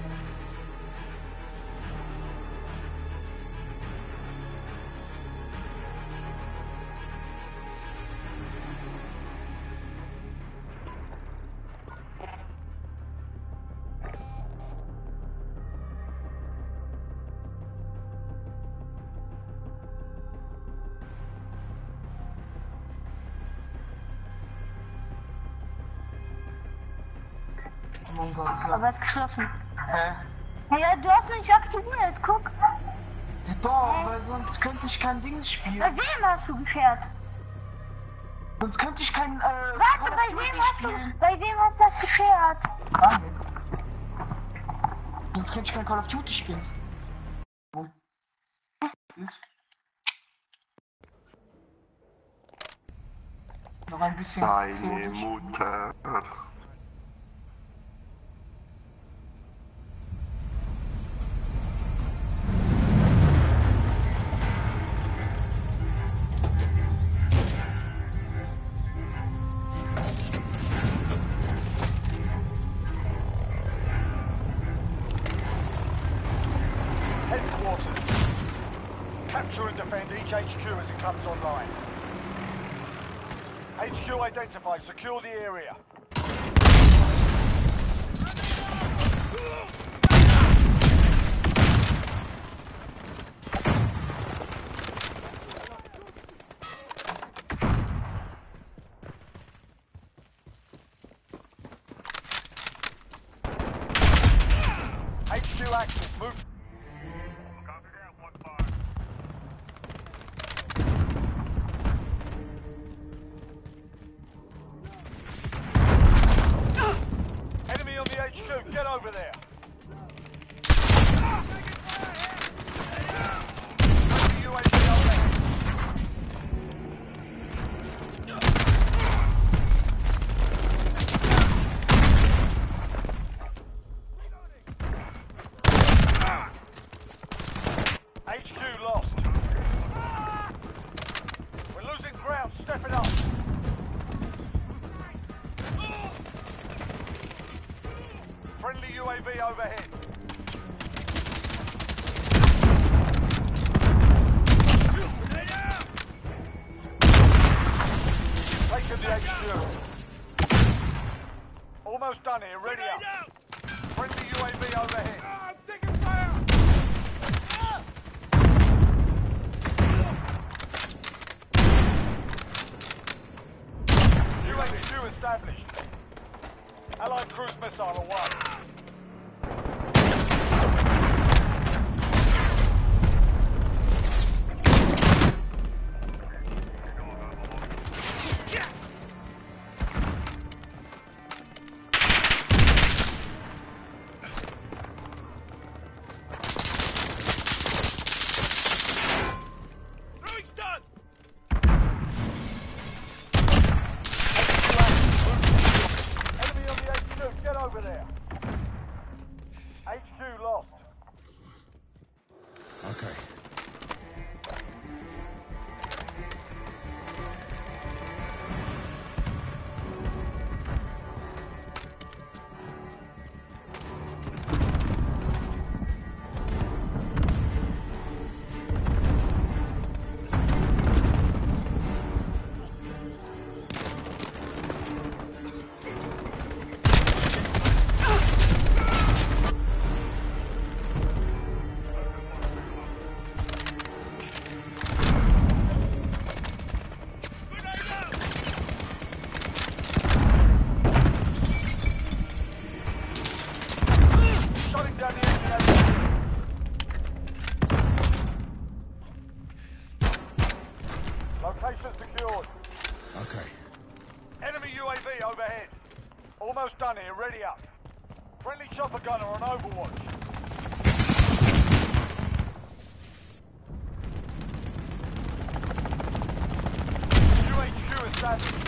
Oh mein Gott, klar. Aber es ist geschlossen. Hä? Ja, du hast mich aktiviert, guck. Ja, doch, weil sonst könnte ich kein Ding spielen. Bei wem hast du gefährt? Sonst könnte ich kein, Warte, Call of Duty bei wem hast du das gefährt? Daniel. Sonst könnte ich kein Call of Duty spielen. Was ist? Noch ein bisschen. Deine Mutter. Headquarters. Capture and defend each HQ as it comes online. HQ identified. Secure the area. HQ active. Move. Enemy on the HQ. Get over there. UAV overhead. HQ lost. We're losing ground. Step it up. Friendly UAV overhead. Taking the HQ. Almost done here. Ready up. Friendly UAV overhead. I'm taking fire. UHQ established. Allied cruise missile away. Enemy on the HQ, get over there. HQ lost. Okay. Shutting down the engine. Location secured. Okay. Enemy UAV overhead. Almost done here. Ready up. Friendly chopper gunner on overwatch. UHQ established.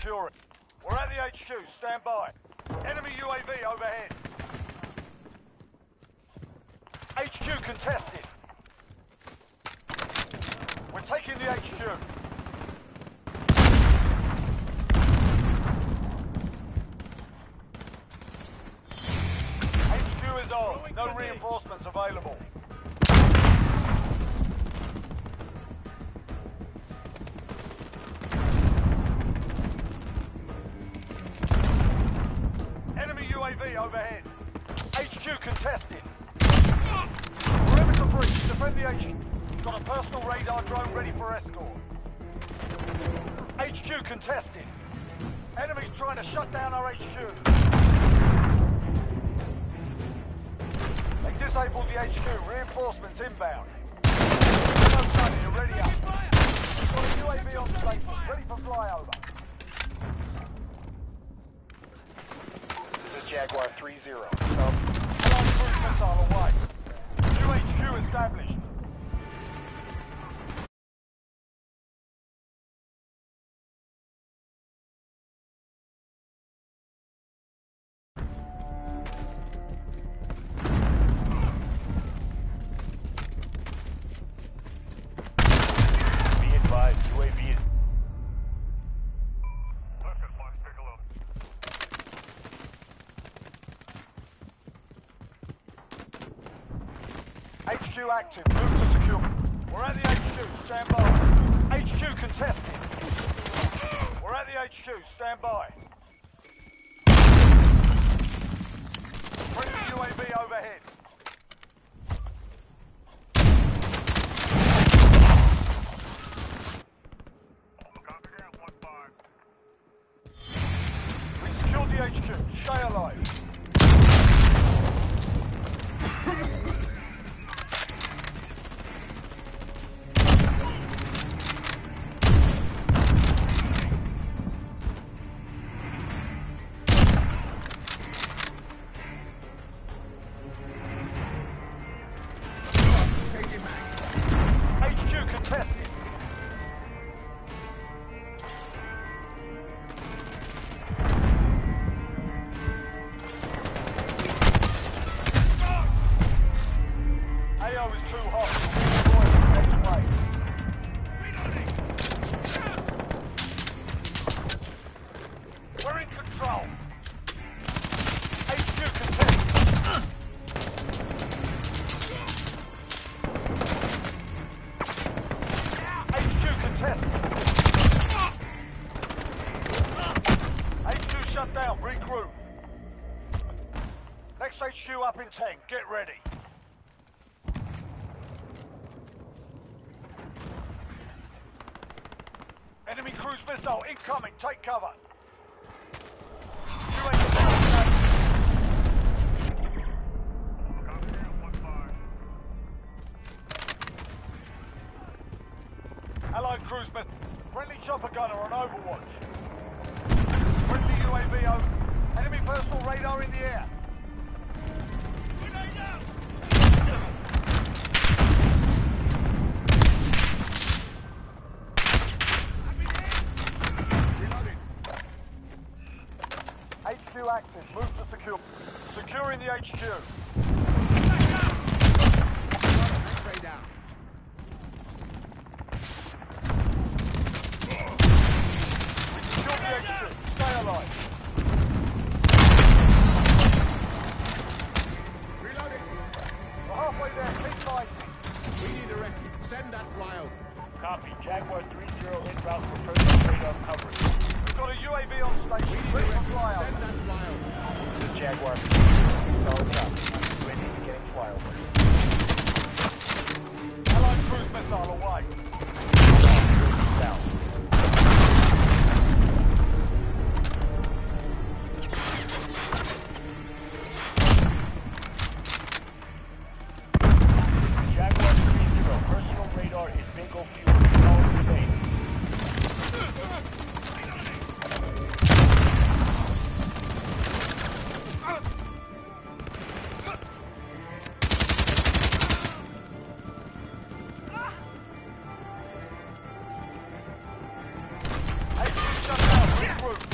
secure it. We're at the HQ. Stand by. Enemy UAV overhead. HQ contested. We're taking the HQ. HQ is on. No reinforcements available. Enemy UAV overhead. HQ contested. Perimeter breach. Defend the HQ. Got a personal radar drone ready for escort. HQ contested. Enemies trying to shut down our HQ. They disabled the HQ. Reinforcements inbound. You're ready up. Got a UAV on station. Ready for flyover. This is Jaguar 3-0. Allied cruise missile away. New HQ established. HQ active. Move to secure. We're at the HQ. Stand by. HQ contested. We're at the HQ. Stand by. Friendly UAV overhead. We secured the HQ. Stay alive. Next HQ up in 10. Get ready. Enemy cruise missile incoming. Take cover. Allied cruise missile. Friendly chopper gunner on Overwatch. Friendly UAV over. Enemy personal radar in the air. HQ active. Move to secure. Securing the HQ. X-ray down. Secure the HQ. Stay alive. Reloading. We're halfway there. Keep fighting. We need a recce. Send that flyover. Copy. Jaguar 3-0 en route for personal radar coverage. We've got a UAV on station. Ready for flyover. Send that flyover. This is Jaguar. Solid copy. Ready to get flyover. Allied cruise missile away. Down. Jaguar 3-0. Personal radar is bingo fuel. All remain. HQ shut down. Regroup.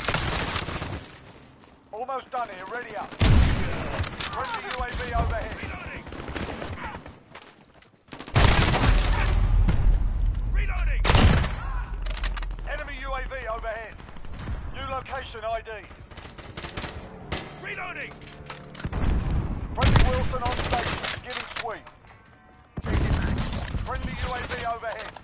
Almost done here. Ready up. Friendly UAV overhead. Reloading! Enemy UAV overhead. New location ID. Reloading! Friendly Wilson on station. Beginning sweep. Friendly UAV overhead.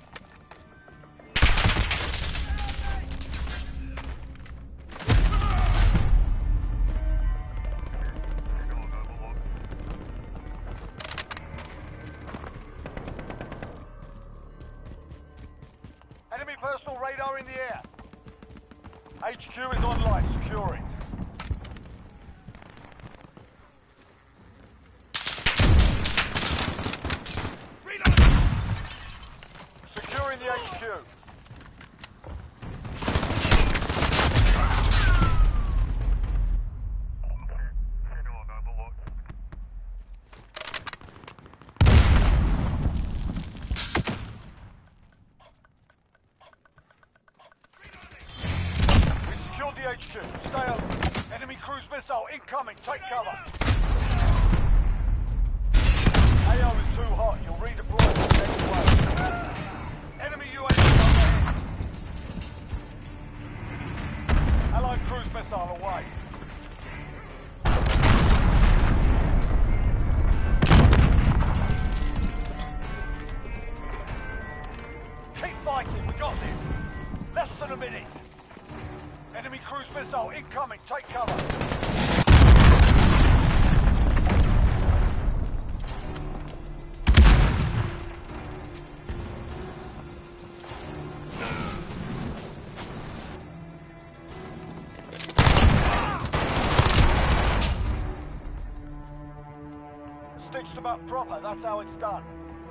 Enemy personal radar in the air. HQ is online. Secure it. Securing the HQ. We secured the HQ. Stay open. Enemy cruise missile incoming. Take cover. AO is too hot. You'll redeploy to the next wave. Enemy UAV overhead. Allied cruise missile away. Keep fighting. We got this. Less than a minute. Enemy cruise missile incoming. Take cover. Stitched them up proper, that's how it's done.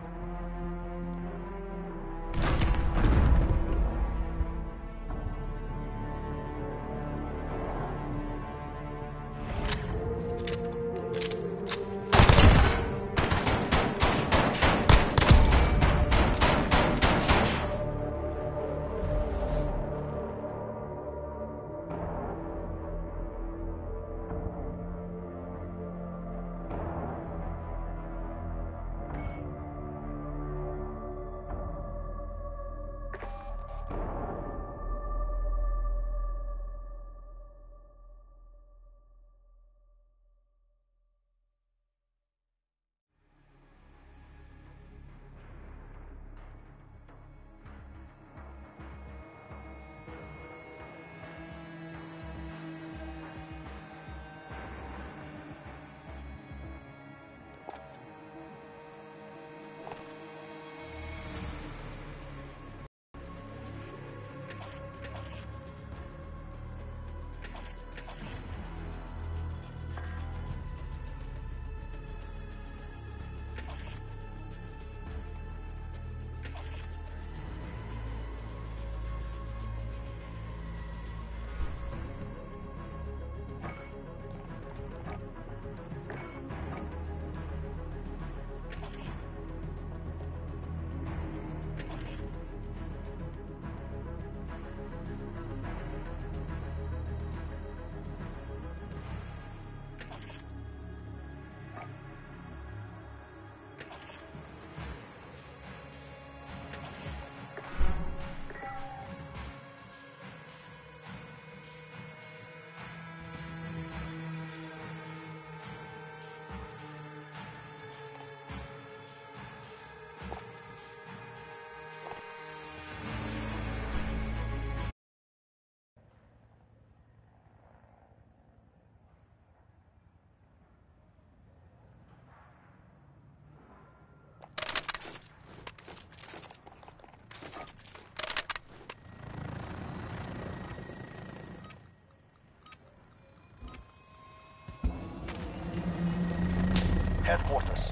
Headquarters.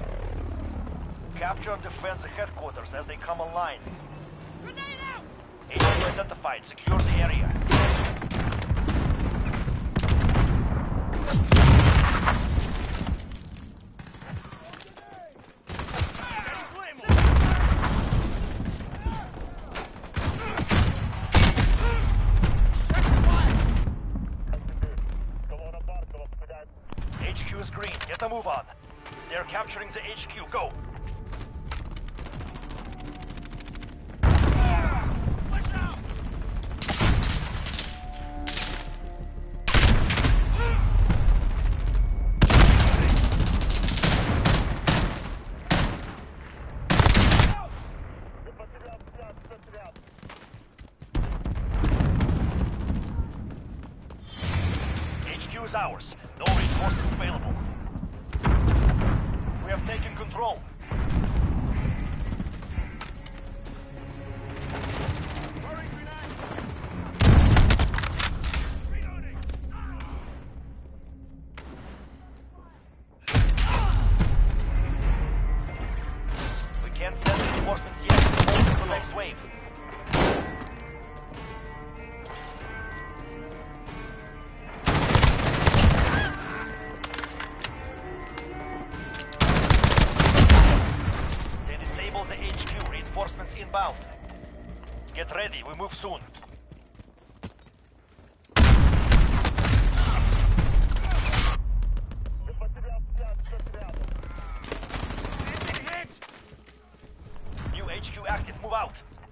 Capture and defend the headquarters as they come online. Agent identified. Secure the area. Come on, apart, come on. capturing the HQ. Go. HQ is ours. No reinforcements available. We have taken control. We can't send reinforcements yet. Hold to the next wave. They disabled the HQ. Reinforcements inbound. Get ready. We move soon. New HQ active. Move out.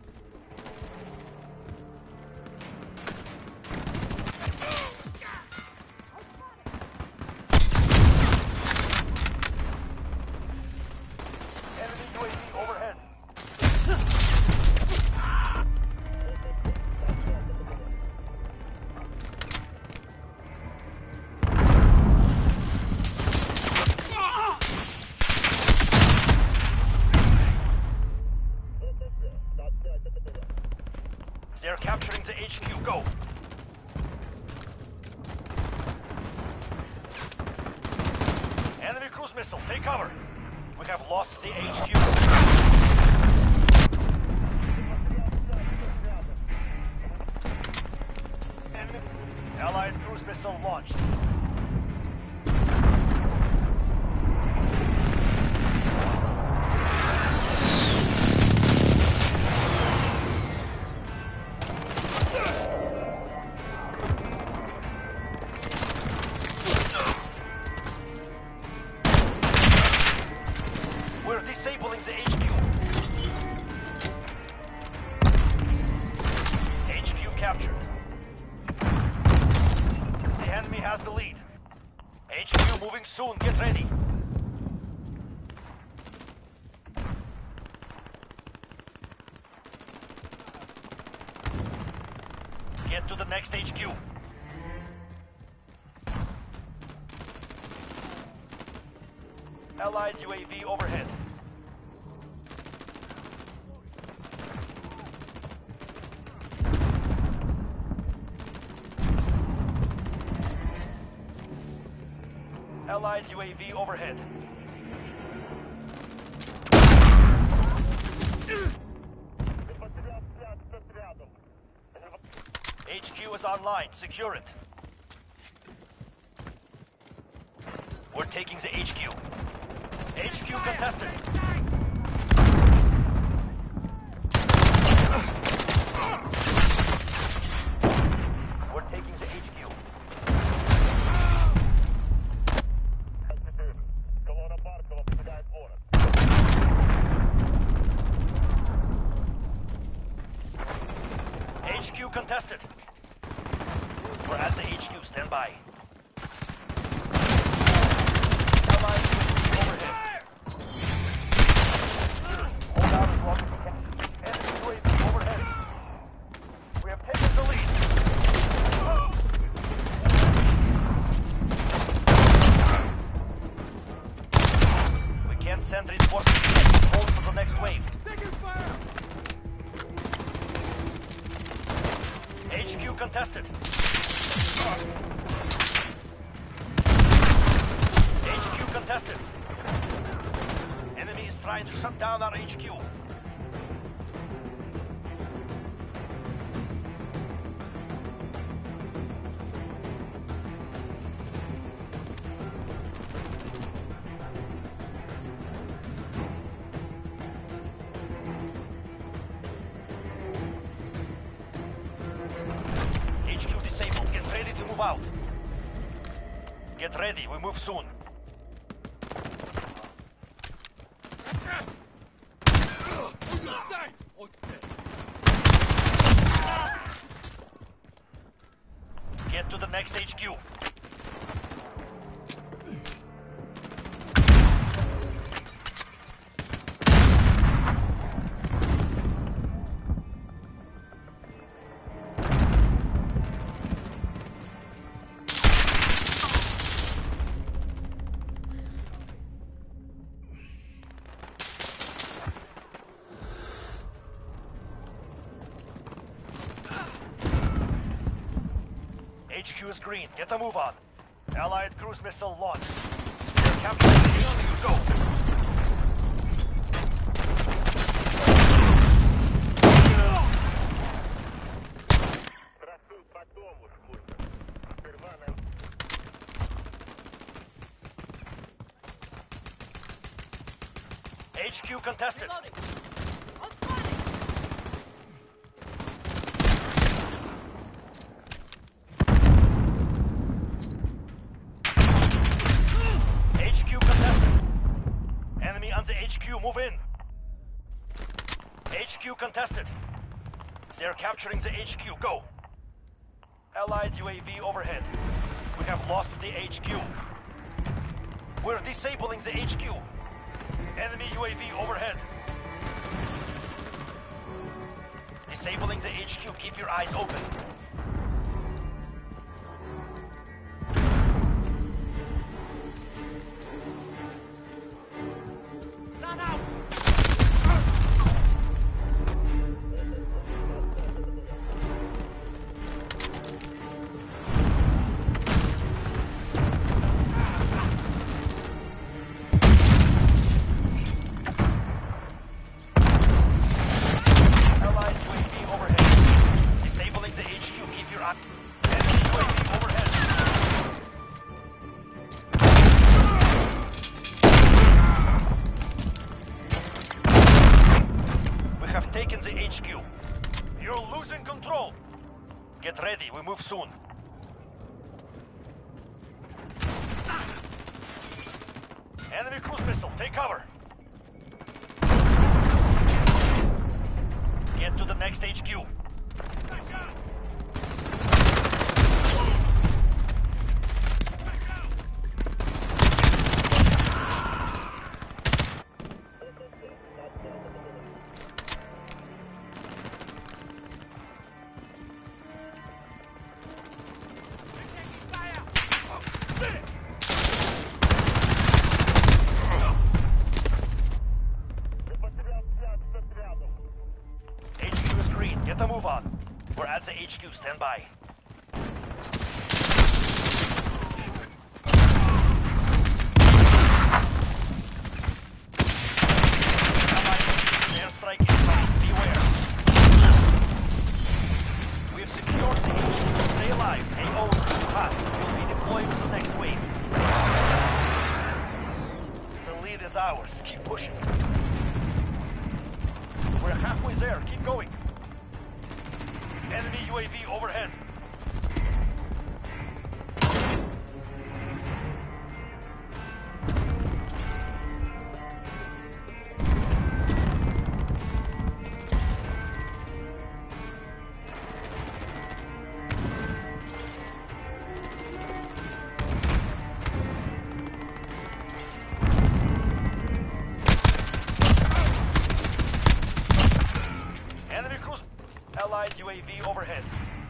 Enemy UAV overhead. They're capturing the HQ. Go. Enemy cruise missile. Take cover. We have lost the HQ. Enemy. Allied cruise missile launched. We're disabling the HQ. HQ captured. The enemy has the lead. HQ moving soon. Get ready. Get to the next HQ. Allied UAV overhead. Allied UAV overhead. HQ is online. Secure it. We're taking the HQ. HQ contested. We're taking the HQ. HQ contested. We're at the HQ. Stand by. Allied UAV overhead. Hold out as long as you can. Enemy UAV overhead. We have taken the lead. We can't send reinforcements yet. Hold for the next wave. HQ contested. HQ contested. Enemy is trying to shut down our HQ. HQ disabled. Get ready to move out. Get ready. We move soon. next HQ. HQ is green. Get the move on. Allied cruise missile launched. They're capturing the HQ. Go. HQ contested. HQ contested. Enemy on the HQ, move in. HQ contested. They're capturing the HQ, go. Allied UAV overhead. We have lost the HQ. We're disabling the HQ. Enemy UAV overhead. Disabling the HQ, keep your eyes open. Stand out! Allied UAV overhead. Disabling the HQ, keep your eye. Enemy UAV overhead. We have taken the HQ. You're losing control. Get ready, we move soon. Enemy cruise missile, take cover. Get to the next HQ. HQ is green. Get the move on. We're at the HQ. Stand by. Airstrike inbound. Beware. We have secured the HQ. Stay alive. AO is too hot. We'll be deployed to the next wave. The lead is ours. Keep pushing. We're halfway there. Keep going. Enemy UAV overhead. Enemy cruise. Allied UAV overhead.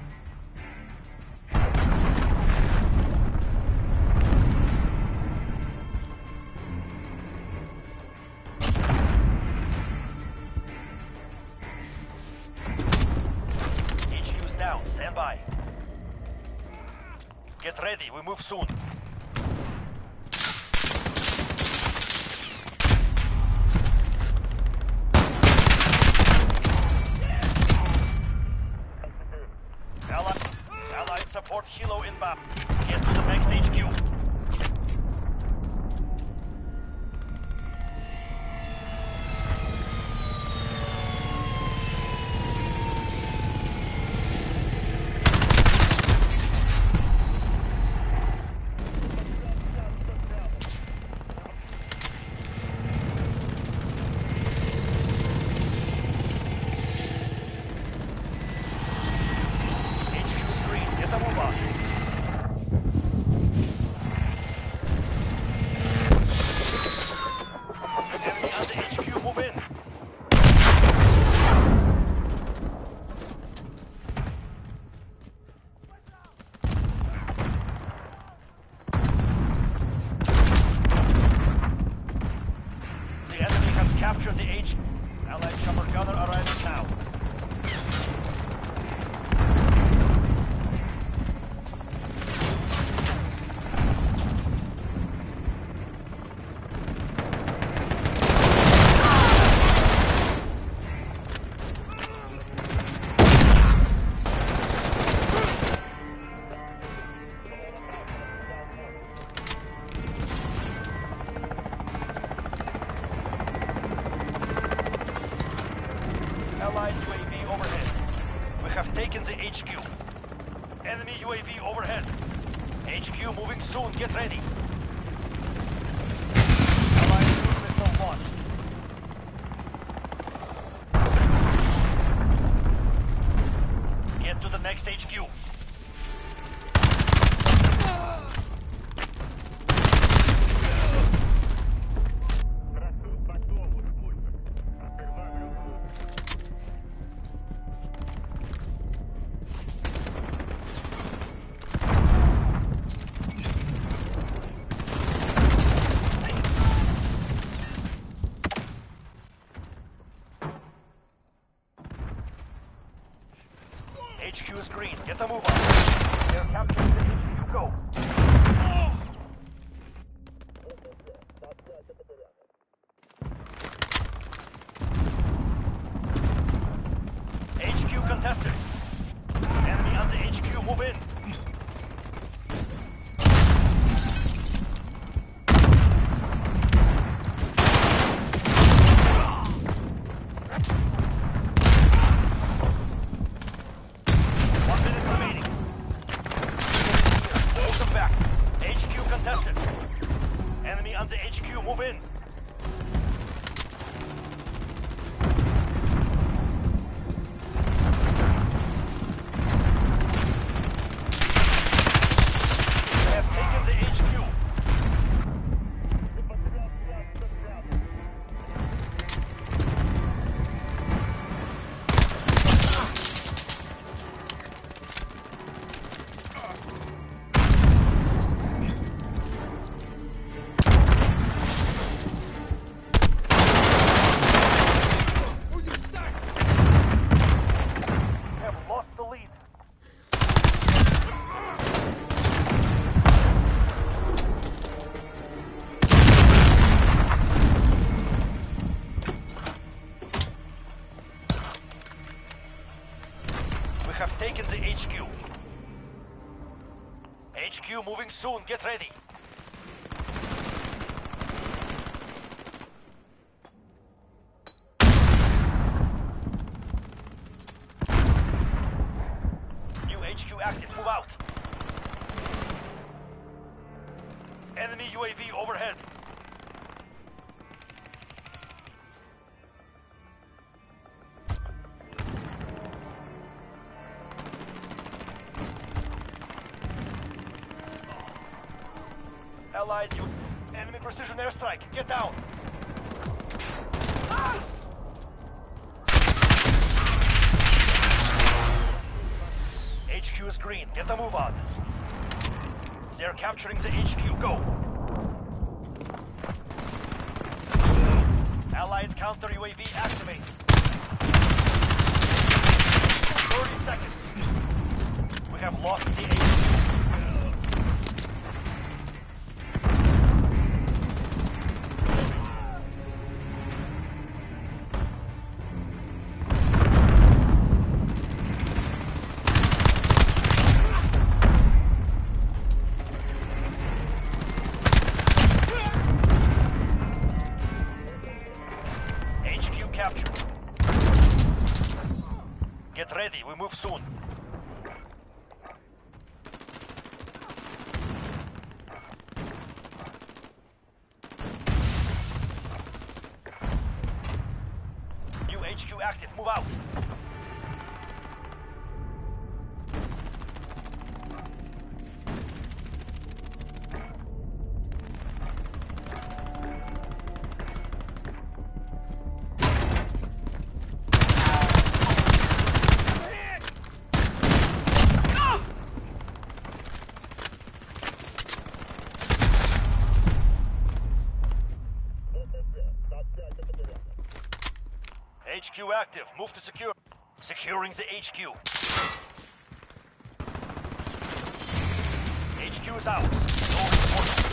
HQ's down. Stand by. Get ready. We move soon. Allied support Hilo inbound. Get to the next HQ. HQ is green. Get the move on. Allied UAV overhead. We have taken the HQ. Enemy UAV overhead. HQ moving soon. Get ready. Allied cruise missile launched. Get to the next HQ. HQ is green. Get the move on. They're capturing the HQ. Go. HQ contested. Enemy on the HQ. Move in. The HQ, move in. We have taken the HQ. Have taken the HQ. HQ moving soon. Get ready. New HQ active. Move out. Enemy UAV overhead. Allied enemy precision airstrike. Get down. HQ is green. Get the move on. They're capturing the HQ. Go. Allied counter UAV activate. 30 seconds. We have lost the HQ. Captured. Get ready, we move soon. New HQ active, move out. HQ active. Move to secure. Securing the HQ. HQ is ours. No report.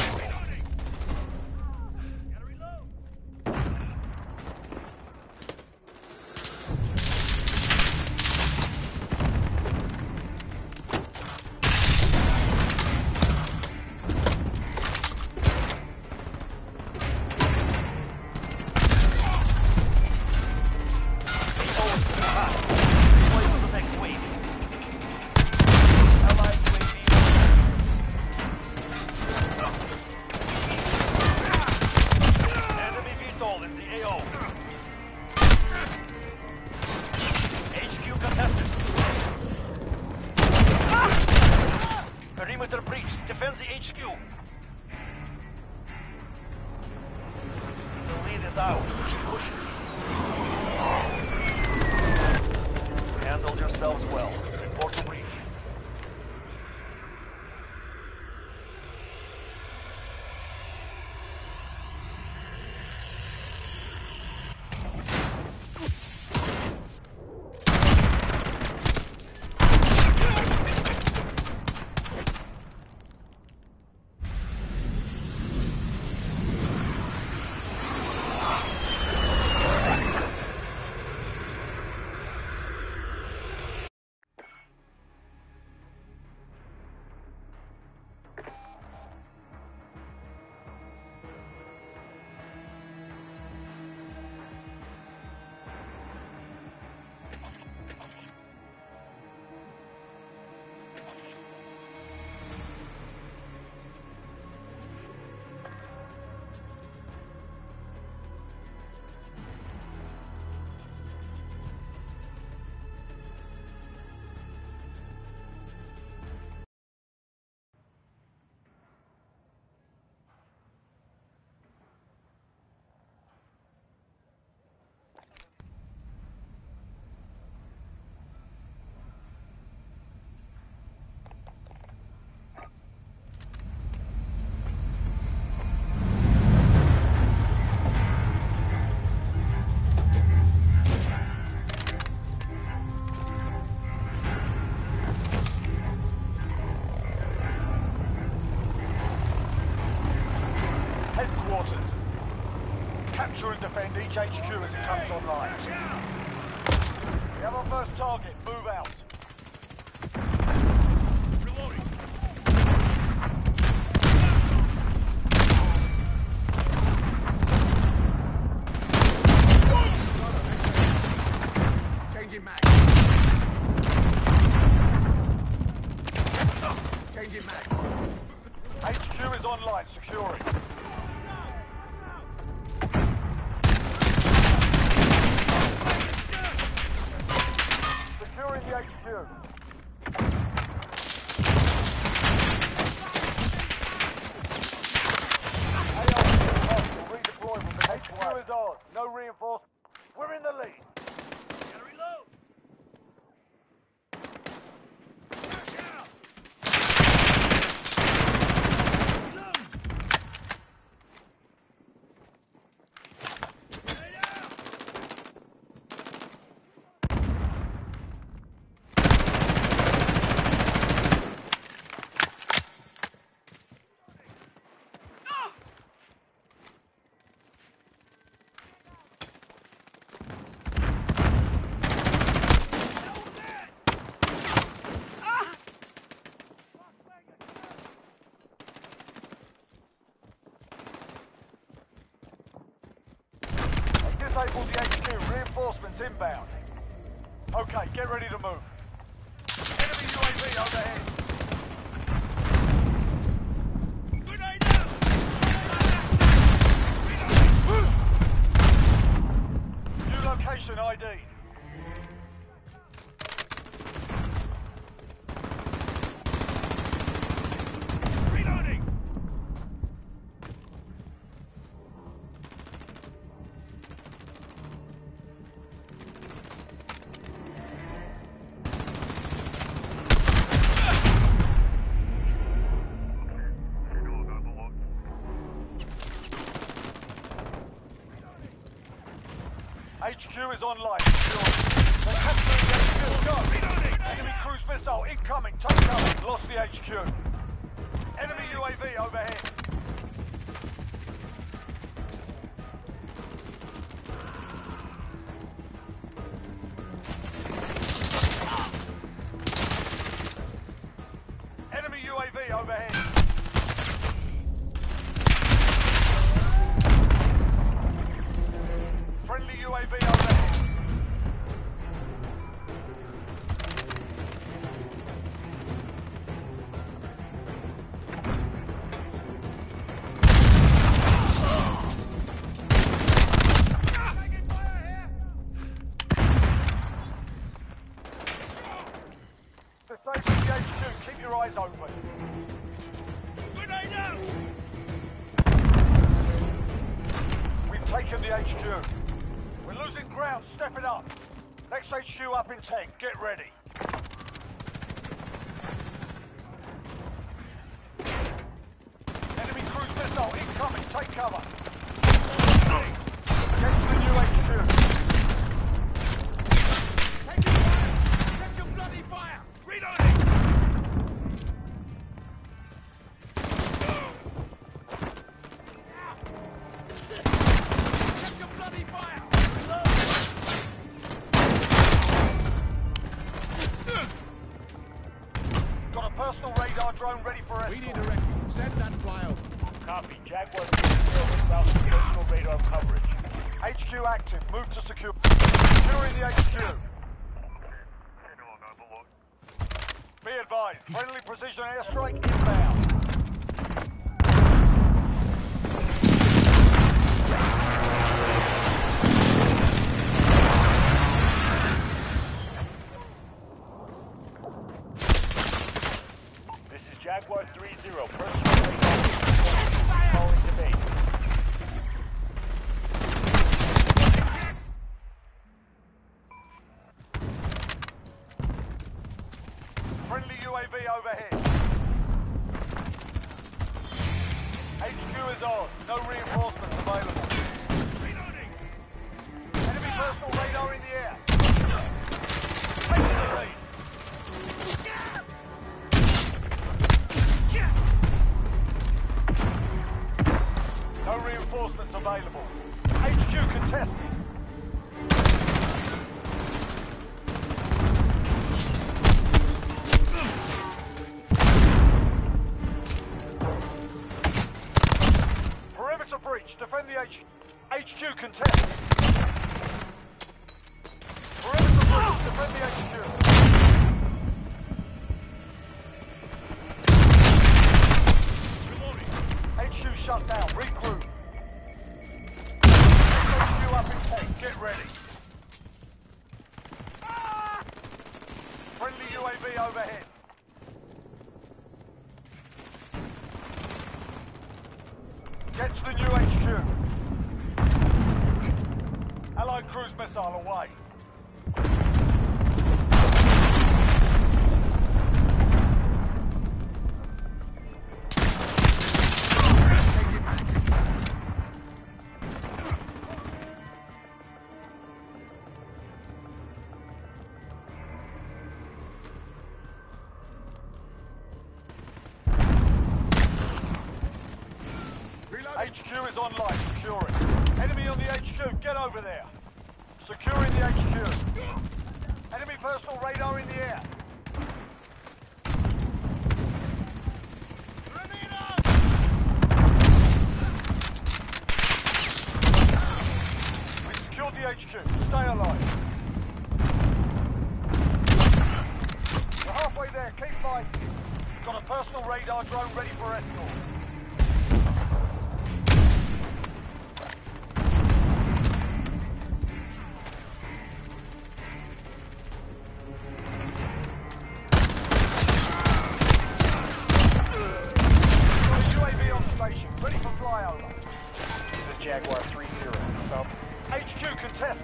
yourselves well. Report to brief. Capture and defend each HQ as it comes online. We have our first target. Move out. Changing mag. Changing mag. HQ is online. Securing. Securing the HQ. Redeploy from the HQ is on. No reinforcements. We're in the lead. Gotta reload. Disable the HQ. Reinforcements inbound. Okay, get ready to move. Enemy UAV overhead. Grenade out! New location ID'd. Reloading! HQ is online. They're capturing the HQ. Go! Reloading! Enemy cruise missile incoming. Take cover. Lost the HQ. Enemy UAV overhead. Enemy UAV overhead. Friendly UAV overhead. Disable the HQ. Keep your eyes open. Grenade out! We've taken the HQ. We're losing ground. Step it up. Next HQ up in 10. Get ready. Take cover. Get to the new HQ. Taking fire! Take your bloody fire! Reloading! Take your bloody fire! Got a personal radar drone ready for escort. We need a recce. Send that flyover. Copy. Jaguar 3-0 inbound for personal radar coverage. HQ active. Move to secure. Securing the HQ. Be advised. Friendly precision airstrike inbound. This is Jaguar 3-0. Personal radar calling to base. Friendly UAV overhead. HQ is ours. No reinforcements available. Reloading. Enemy personal radar in the air. Taking the lead. No reinforcements available. HQ contested. Perimeter breach. Defend the HQ contested. Perimeter breach. Defend the HQ. HQ shut down. Regroup. HQ up in 10. Get ready. Friendly UAV overhead. Get to the new HQ. Allied cruise missile away. HQ is online. Secure it. Enemy on the HQ. Get over there. Securing the HQ. Enemy personal radar in the air. We secured the HQ. Stay alive. We're halfway there. Keep fighting. Got a personal radar drone ready for escort. Ready for flyover. This is Jaguar 3-0. South. HQ contested.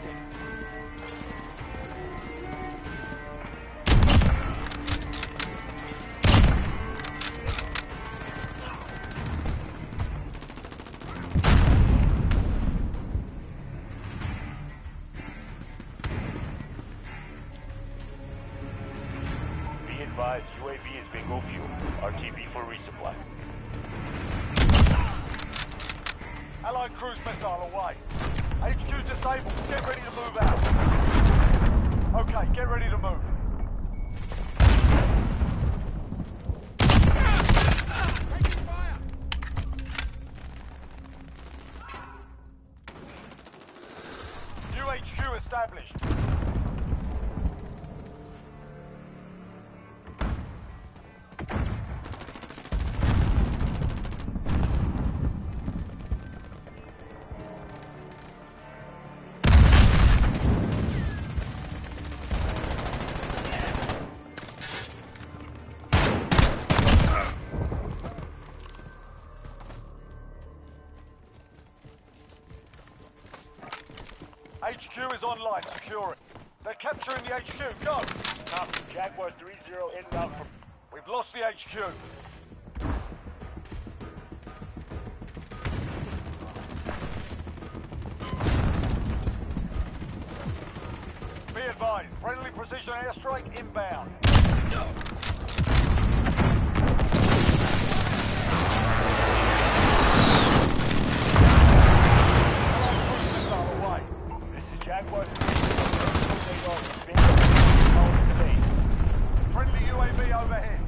Be advised, UAV is bingo fuel. RTB for resupply. Allied cruise missile away. HQ disabled. Get ready to move out. Okay, get ready to move. Taking fire! New HQ established. HQ is online. Secure it. They're capturing the HQ. Go! Copy. Jaguar 3-0 inbound for... We've lost the HQ. advised, friendly precision airstrike inbound. Missile away. This is Jaguar 3. Friendly UAV overhead.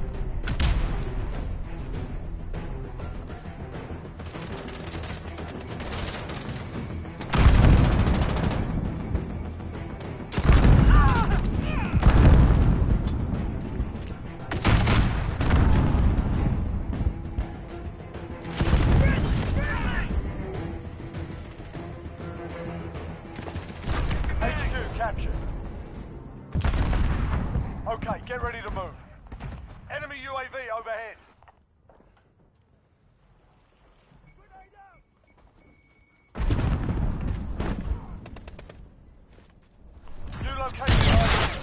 HQ captured. Okay, get ready to move. Enemy UAV overhead. New location.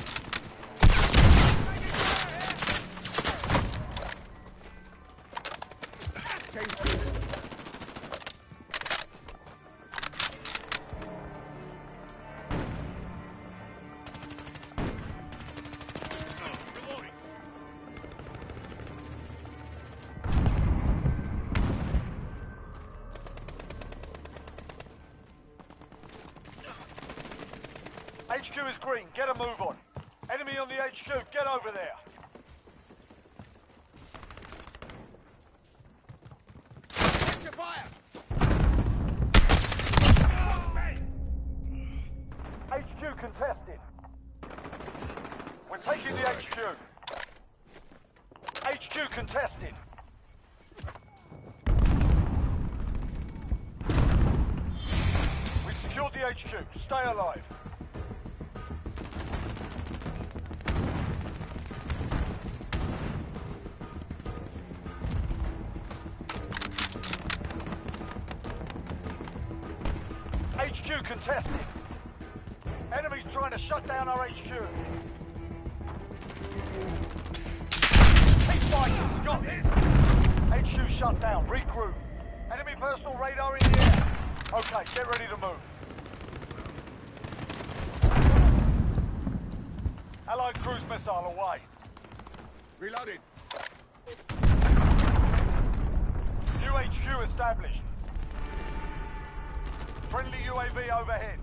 HQ is green, get a move on. Enemy on the HQ, get over there. Take your fire! HQ contested. We're taking the HQ. HQ contested. We've secured the HQ. Stay alive. HQ contested. Enemy's trying to shut down our HQ. Keep fighting, got this. HQ shut down, regroup. Enemy personal radar in the air. Okay, get ready to move. Allied cruise missile away. Reloading. New HQ established. Friendly UAV overhead.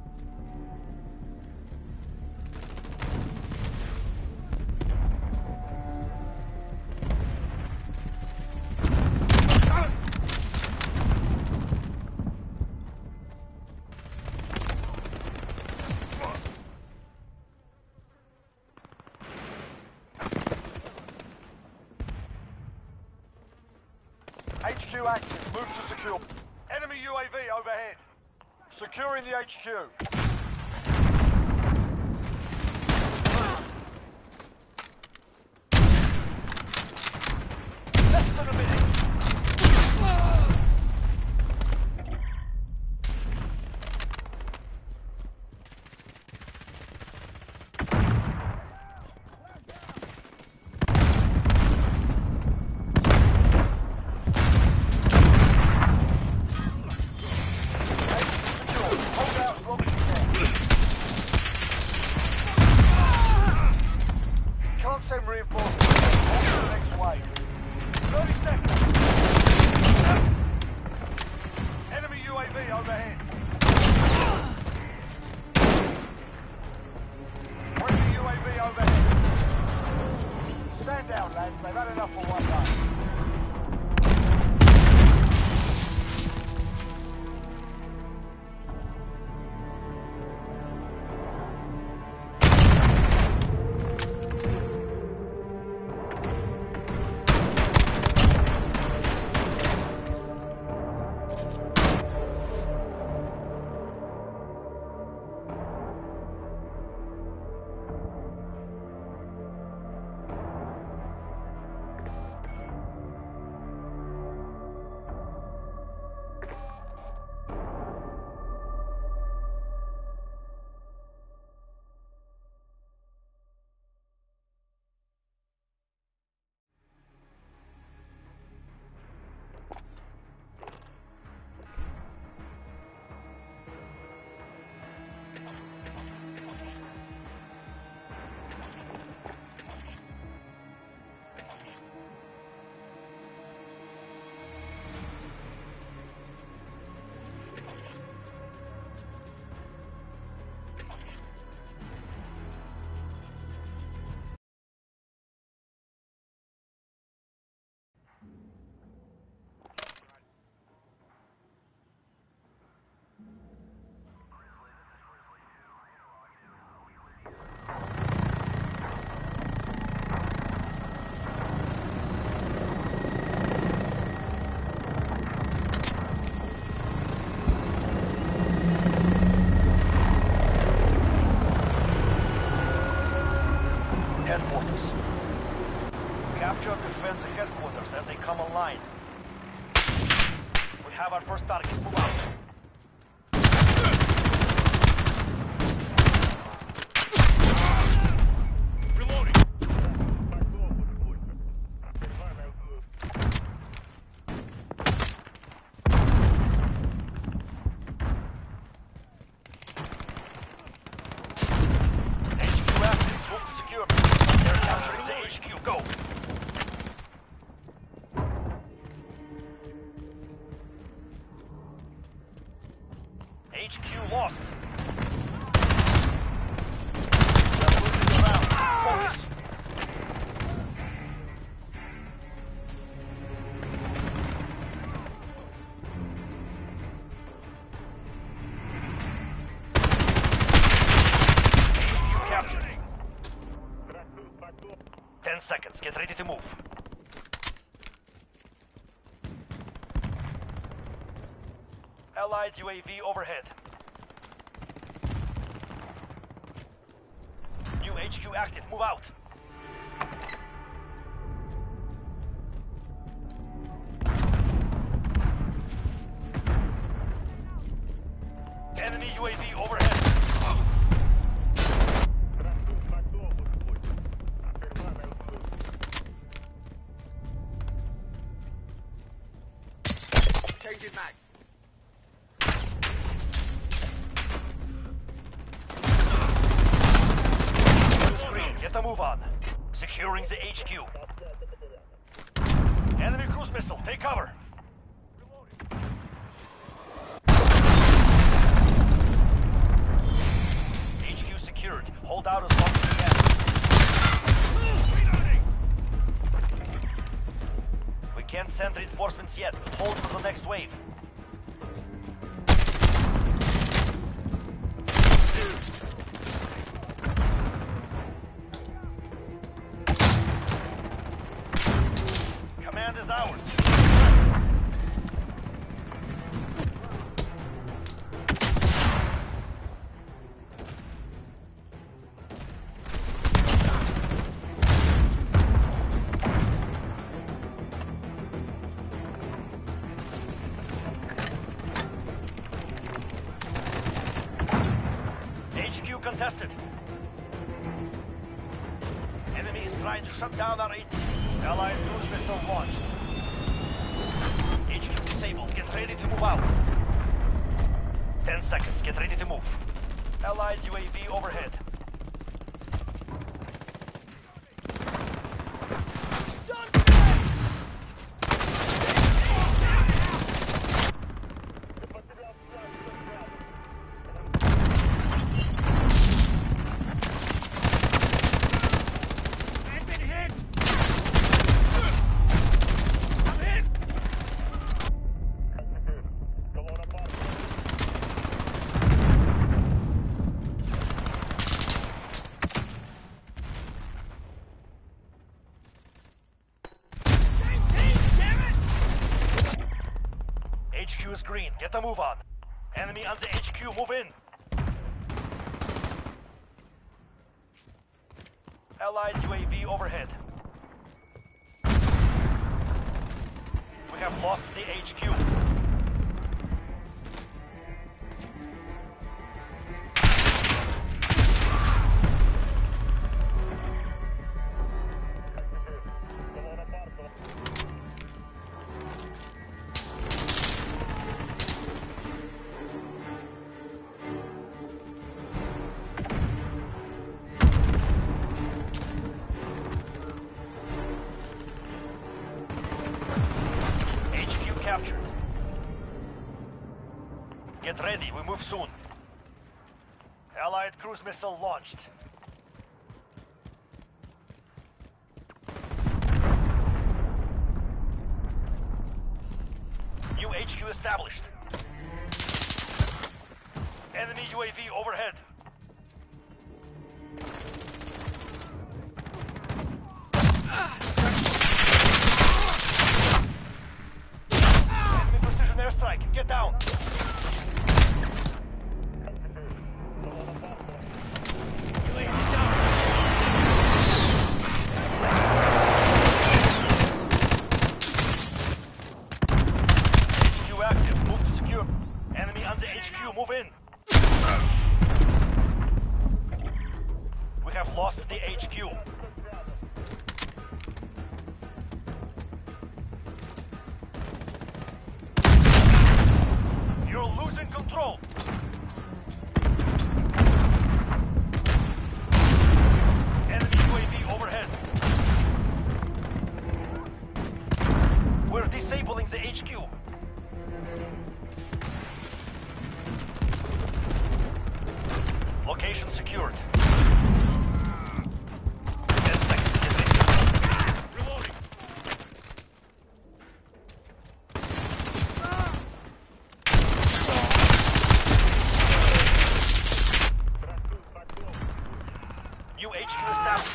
HQ active. Move to secure. Enemy UAV overhead. Securing the HQ. Less than a minute. Hold out as long as you can. headquarters. Capture and defend the headquarters as they come online. We have our first target. Move out. HQ lost. They're losing the round. Focus. HQ captured. 10 seconds. Get ready to move. Allied UAV overhead. New HQ active. Move out. Enemy UAV overhead. Changing mags. Get the move on. Securing the HQ. Enemy cruise missile. Take cover. HQ secured. Hold out as long as you can. We can't send reinforcements yet. Hold for the next wave. Command is ours. HQ contested. Enemy is trying to shut down our Allied cruise missile launched. HQ disabled. Get ready to move out. 10 seconds. Get ready to move. Allied UAV overhead. HQ is green. Get the move on. Enemy on the HQ. Move in. Allied UAV overhead. We have lost the HQ. Captured. Get ready, we move soon. Allied cruise missile launched. New HQ established. Enemy UAV overhead. Airstrike, get down! have lost the HQ. You're losing control. Enemy UAV overhead. We're disabling the HQ. Location secured. 10 seconds to get ready. Reloading. New HQ established.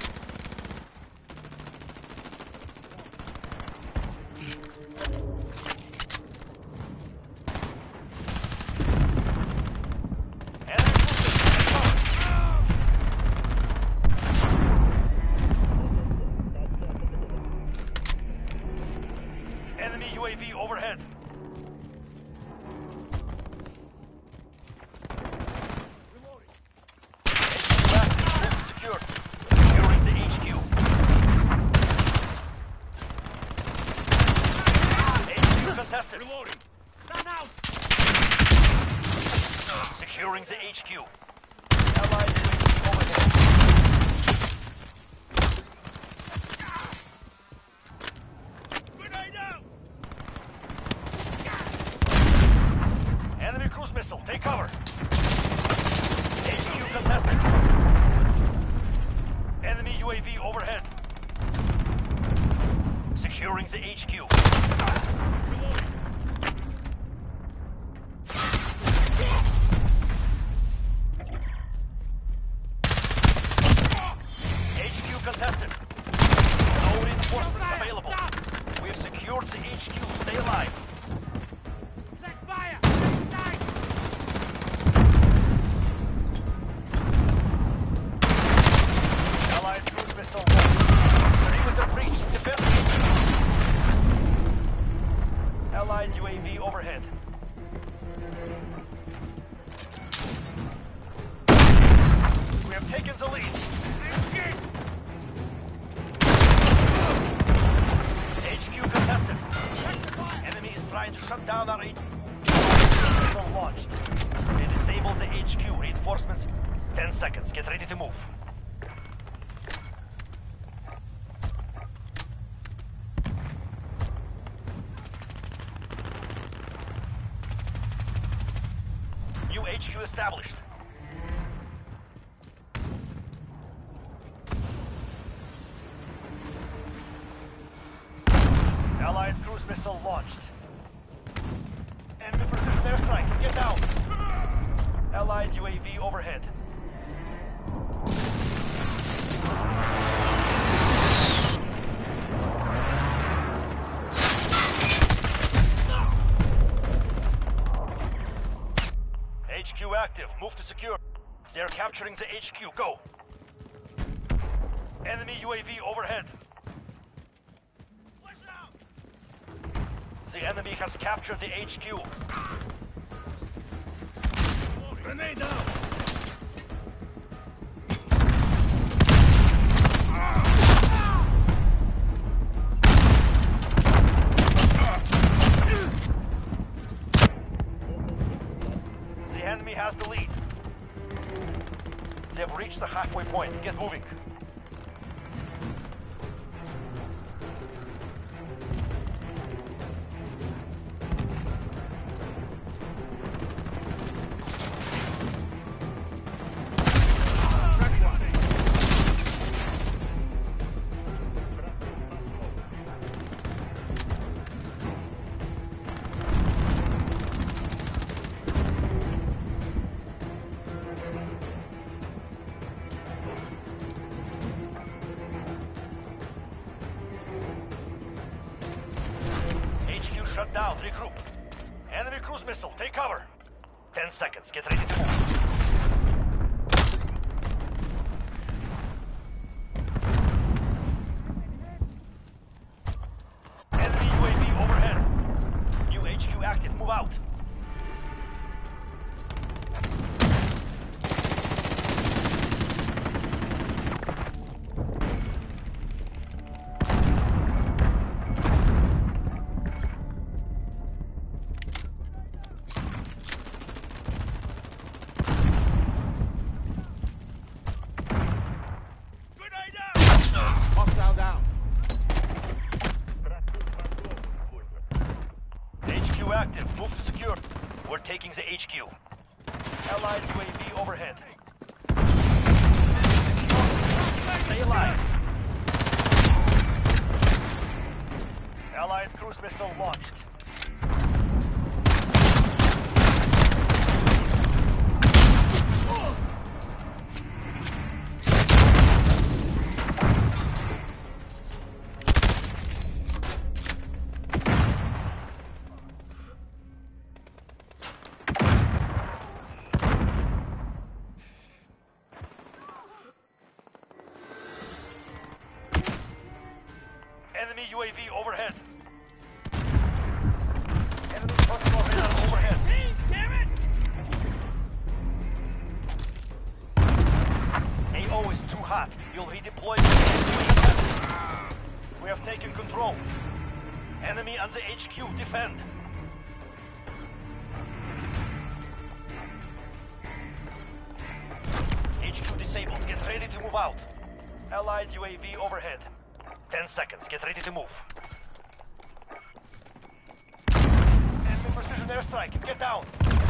Enemy UAV overhead. HQ secured. Securing the HQ. HQ contested. Reloading. Stand out. Securing the HQ. Allied UAV overhead. Enemy cruise missile, take cover. HQ contested. Enemy UAV overhead. Securing the HQ. HQ contested. No reinforcements available. We've secured the HQ. Stay alive. Allied cruise missile perimeter breach. Defend the HQ. Allied UAV overhead. We have taken the lead. HQ contested. Enemy is trying to shut down our HQ. Missile launched. They disabled the HQ. Reinforcements. 10 seconds. Get ready to move. New HQ established. Allied cruise missile launched. Enemy precision airstrike. Get down. Allied UAV overhead. HQ active. Move to secure. They're capturing the HQ. Go. Enemy UAV overhead. The enemy has captured the HQ. Grenade down. The enemy has the lead. They have reached the halfway point. Get moving. Shut down. Regroup. Enemy cruise missile. Take cover. 10 seconds. Get ready to move. Enemy UAV overhead. New HQ active. Move out. taking the HQ. Allied UAV overhead. Stay alive. Allied cruise missile launched. Enemy UAV overhead. Enemy personal radar overhead. Damn it! AO is too hot. You'll redeploy. We have taken control. Enemy on the HQ. Defend. HQ disabled. Get ready to move out. Allied UAV overhead. 10 seconds. Get ready to move. Enemy precision airstrike. Get down.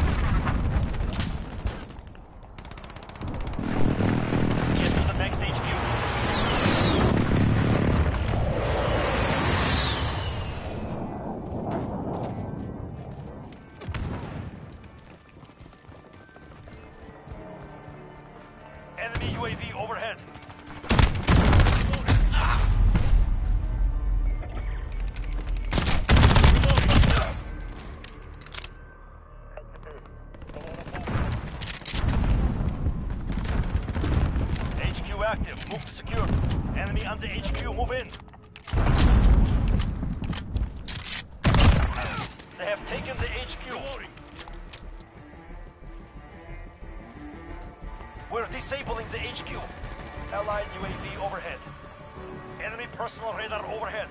Get to the next HQ. Enemy UAV overhead. HQ active. Move to secure. Enemy on the HQ. Move in. They have taken the HQ. We're disabling the HQ. Allied UAV overhead. Enemy personal radar overhead.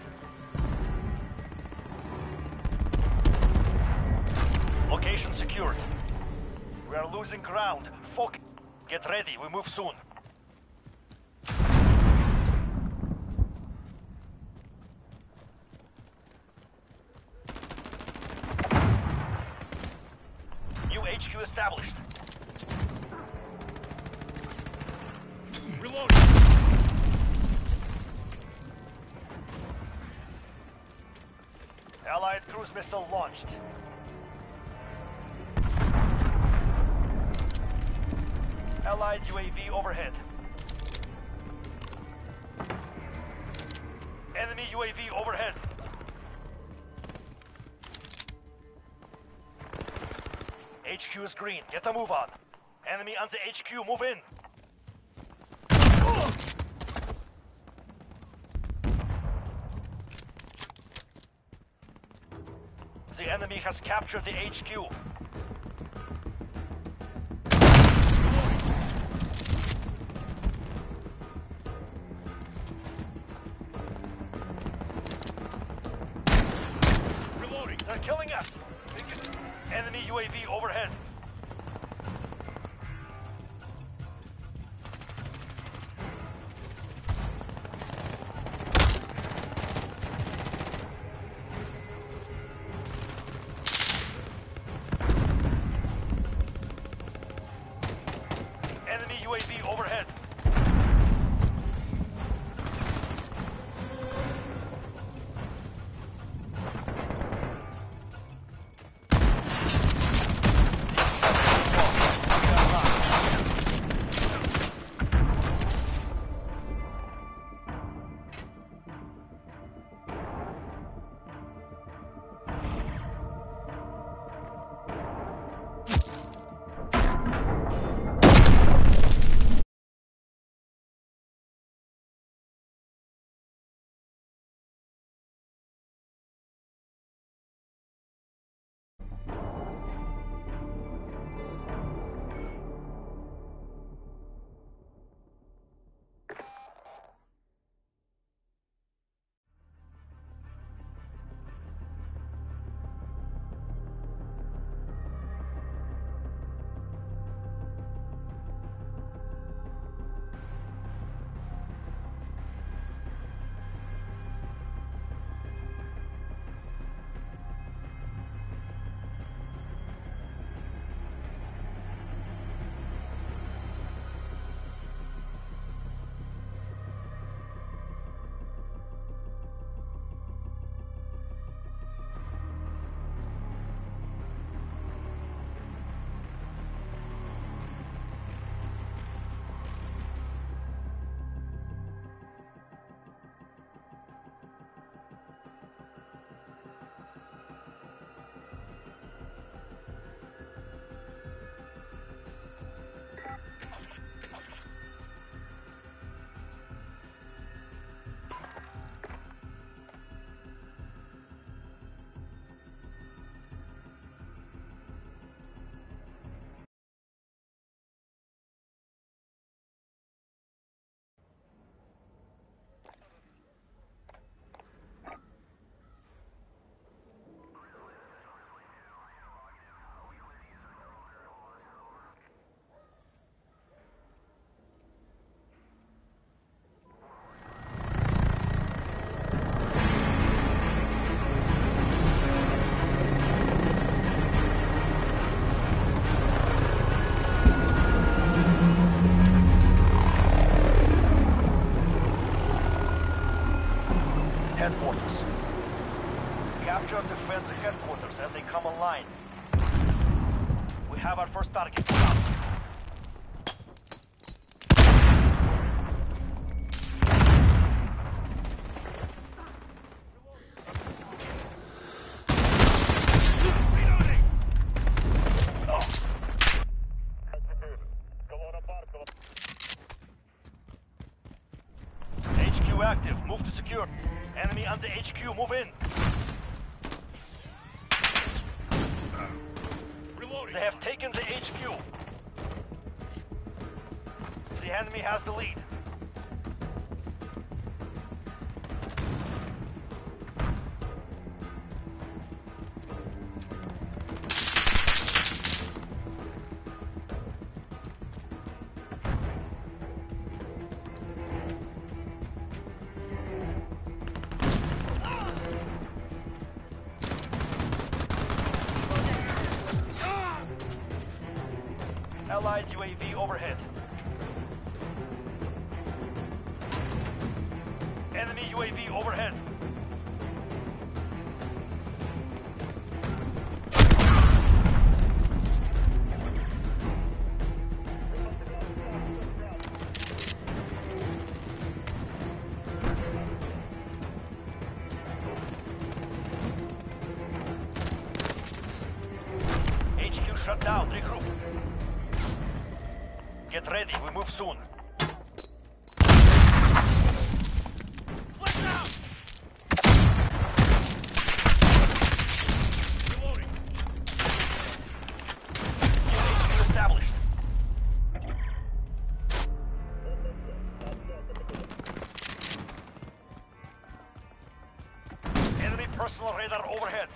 Location secured. We are losing ground. Focus. Get ready. We move soon. New HQ established. Reloading! Allied cruise missile launched. Allied UAV overhead. Enemy UAV overhead. HQ is green. Get a move on. Enemy on the HQ. Move in. The enemy has captured the HQ. Reloading! They're killing us. Enemy UAV overhead. Enemy UAV overhead. headquarters. Capture and defend the headquarters as they come online. We have our first target. Stop. HQ active. Move to secure. Enemy on the HQ. Move in. They have taken the HQ. The enemy has the lead. Allied UAV overhead. Enemy UAV overhead. HQ shut down. Regroup. Get ready, we move soon. Flash out! Reloading. HQ established. Enemy personal radar overhead.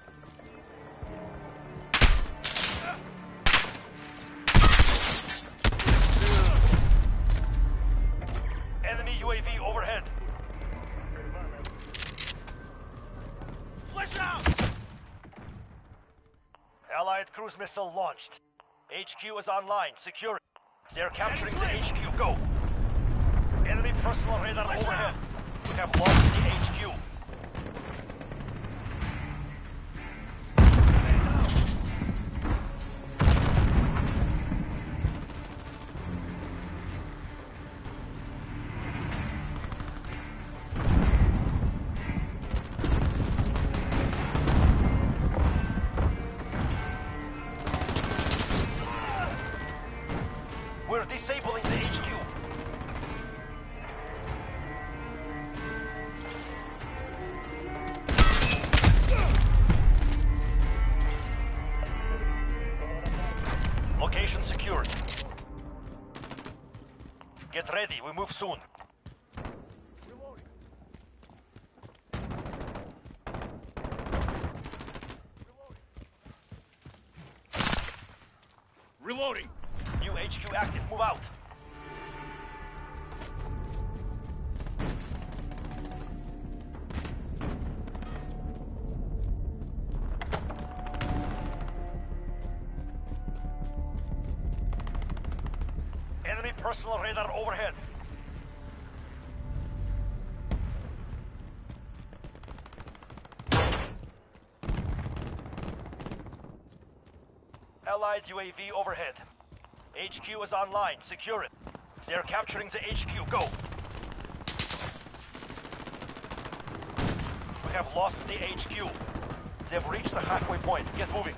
Enemy UAV overhead. Flash out! Allied cruise missile launched. HQ is online. Secure it. They're capturing the HQ. Go. Enemy personal radar overhead. We have lost the HQ. We're disabling the HQ. Location secured. Get ready, we move soon. Reloading. New HQ active, move out. Enemy personal radar overhead. Allied UAV overhead. HQ is online. Secure it. They're capturing the HQ. Go. We have lost the HQ. They've reached the halfway point. Get moving.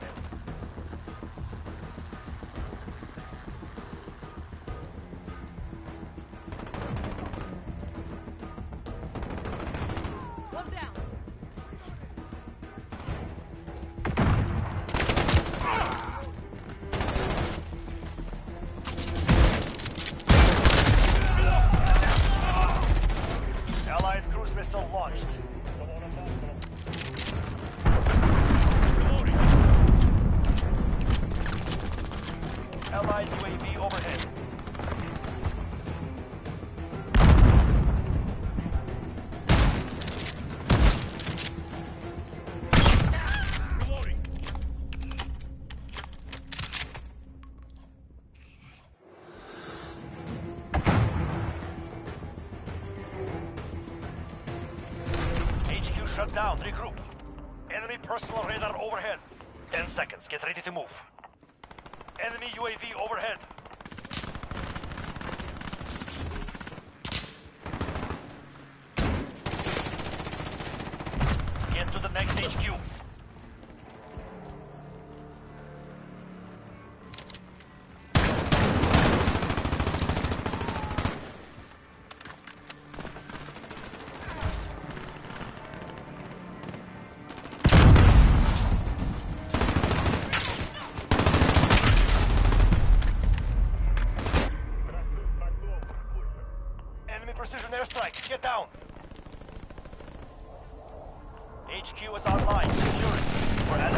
Allied cruise missile launched. Reloading. shut down. Regroup. Enemy personal radar overhead. 10 seconds. Get ready to move. Enemy UAV overhead. Get to the next HQ. Enemy precision airstrike. Get down. HQ is online. Secure it. We're at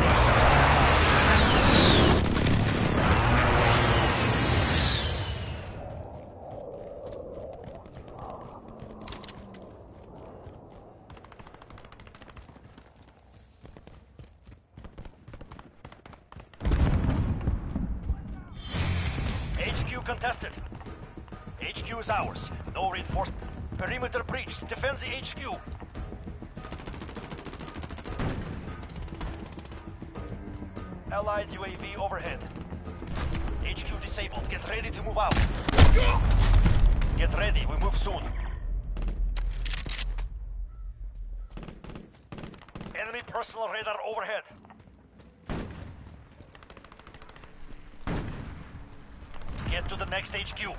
HQ contested. HQ is ours. No reinforcement. Perimeter breached. Defend the HQ. Allied UAV overhead. HQ disabled. Get ready to move out. Get ready. We move soon. Enemy personal radar overhead. Get to the next HQ.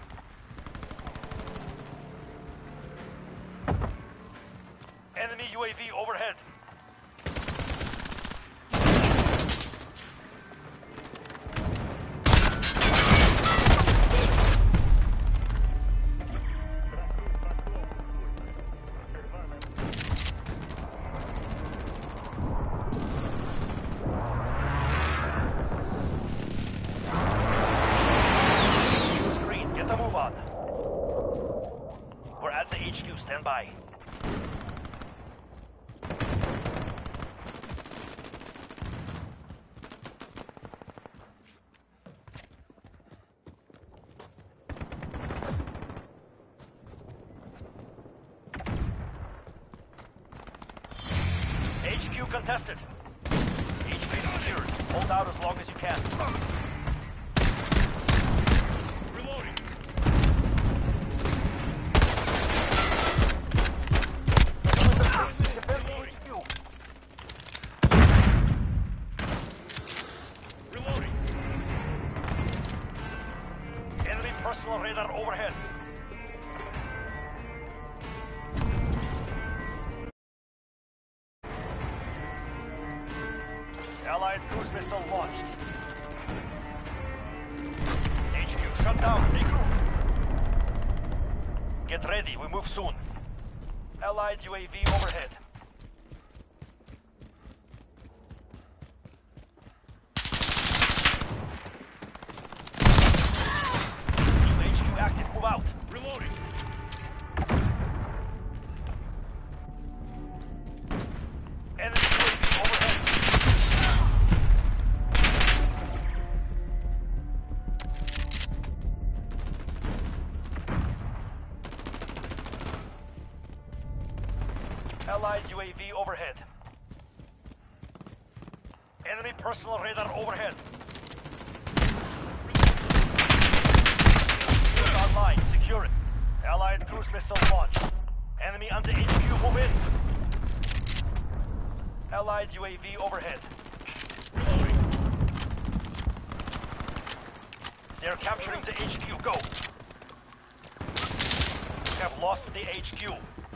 Enemy UAV overhead. Screen, get the move on. We're at the HQ, stand by. HQ contested. HQ secured. Hold out as long as you can. Reloading. Defend the HQ. Reloading. Enemy personal radar overhead. Allied cruise missile launched. HQ shut down. Regroup. Get ready. We move soon. Allied UAV overhead. New HQ active. Move out. Reloading. Enemy UAV overhead. Allied UAV overhead. Enemy personal radar overhead. It's online. Secure it. Allied cruise missile launched. Enemy on the HQ. Move in. Allied UAV overhead. Reloading. They're capturing the HQ. Go. We have lost the HQ.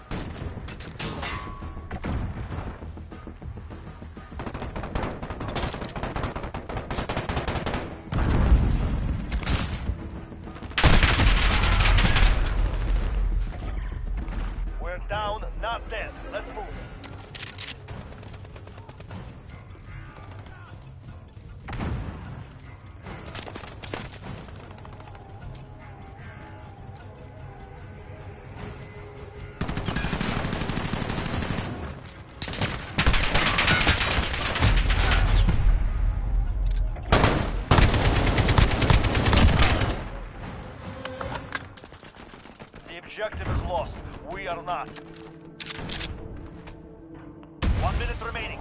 We're down, not dead. Let's move. The objective is lost. We are not. 1 minute remaining.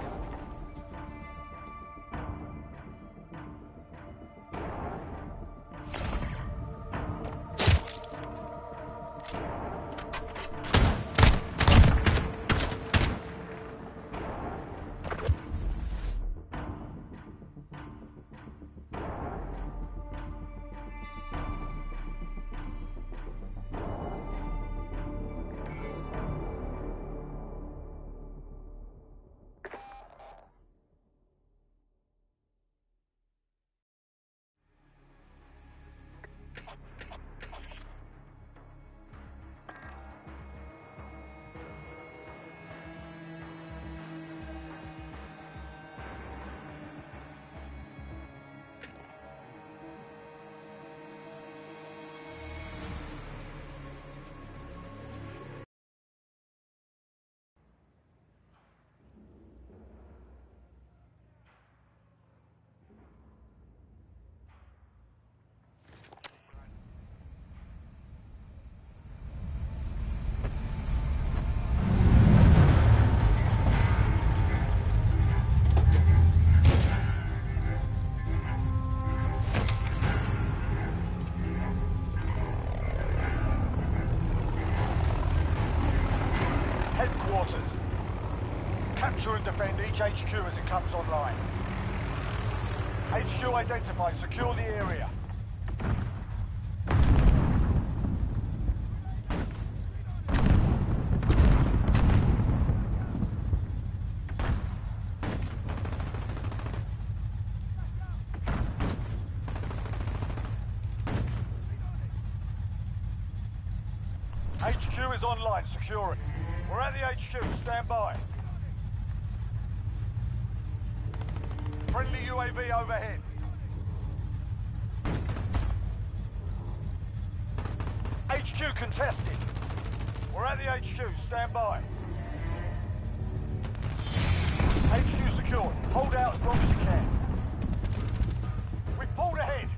Capture and defend each HQ as it comes online. HQ identified. Secure the area. HQ is online. Secure it. We're at the HQ. Stand by. Friendly UAV overhead. HQ contested. We're at the HQ. Stand by. HQ secured. Hold out as long as you can. We've pulled ahead.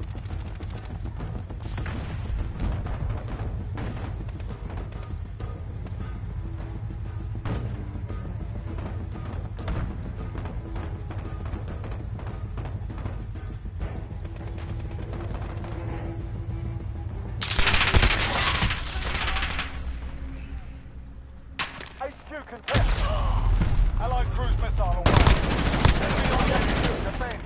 Contest. Allied cruise missile away. Enemy on the HQ. Defend.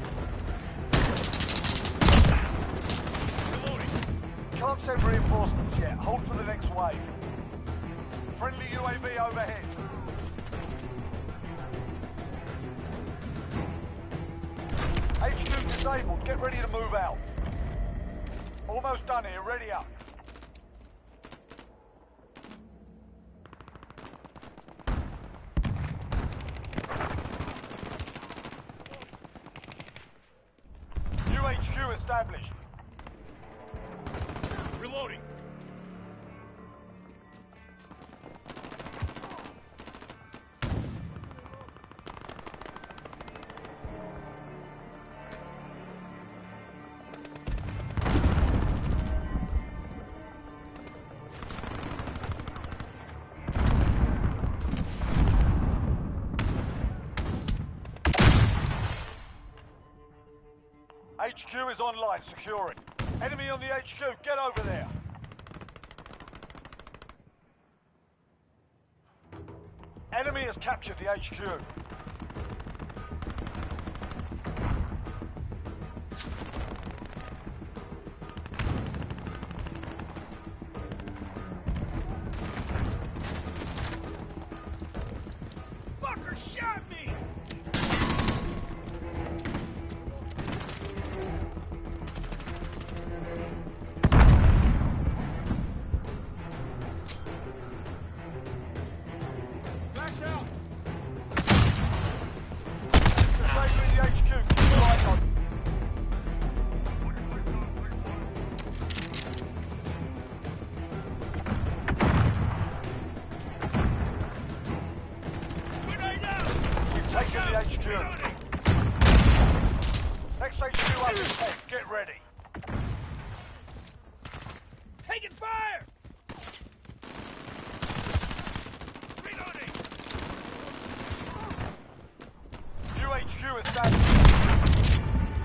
Reloading. Can't send reinforcements yet. Hold for the next wave. Friendly UAV overhead. HQ disabled. Get ready to move out. Almost done here. Ready up. HQ established. Reloading. HQ is online. Secure it. Enemy on the HQ. Get over there. Enemy has captured the HQ. Fucker shot me! Next HQ up is 10. Get ready. Taking fire! Reloading! established.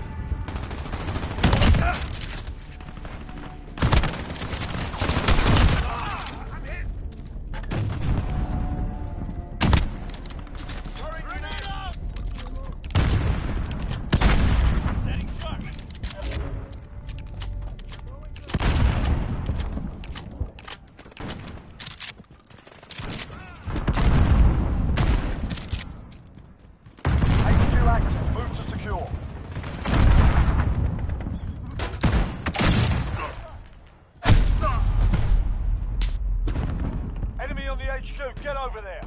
HQ, get over there.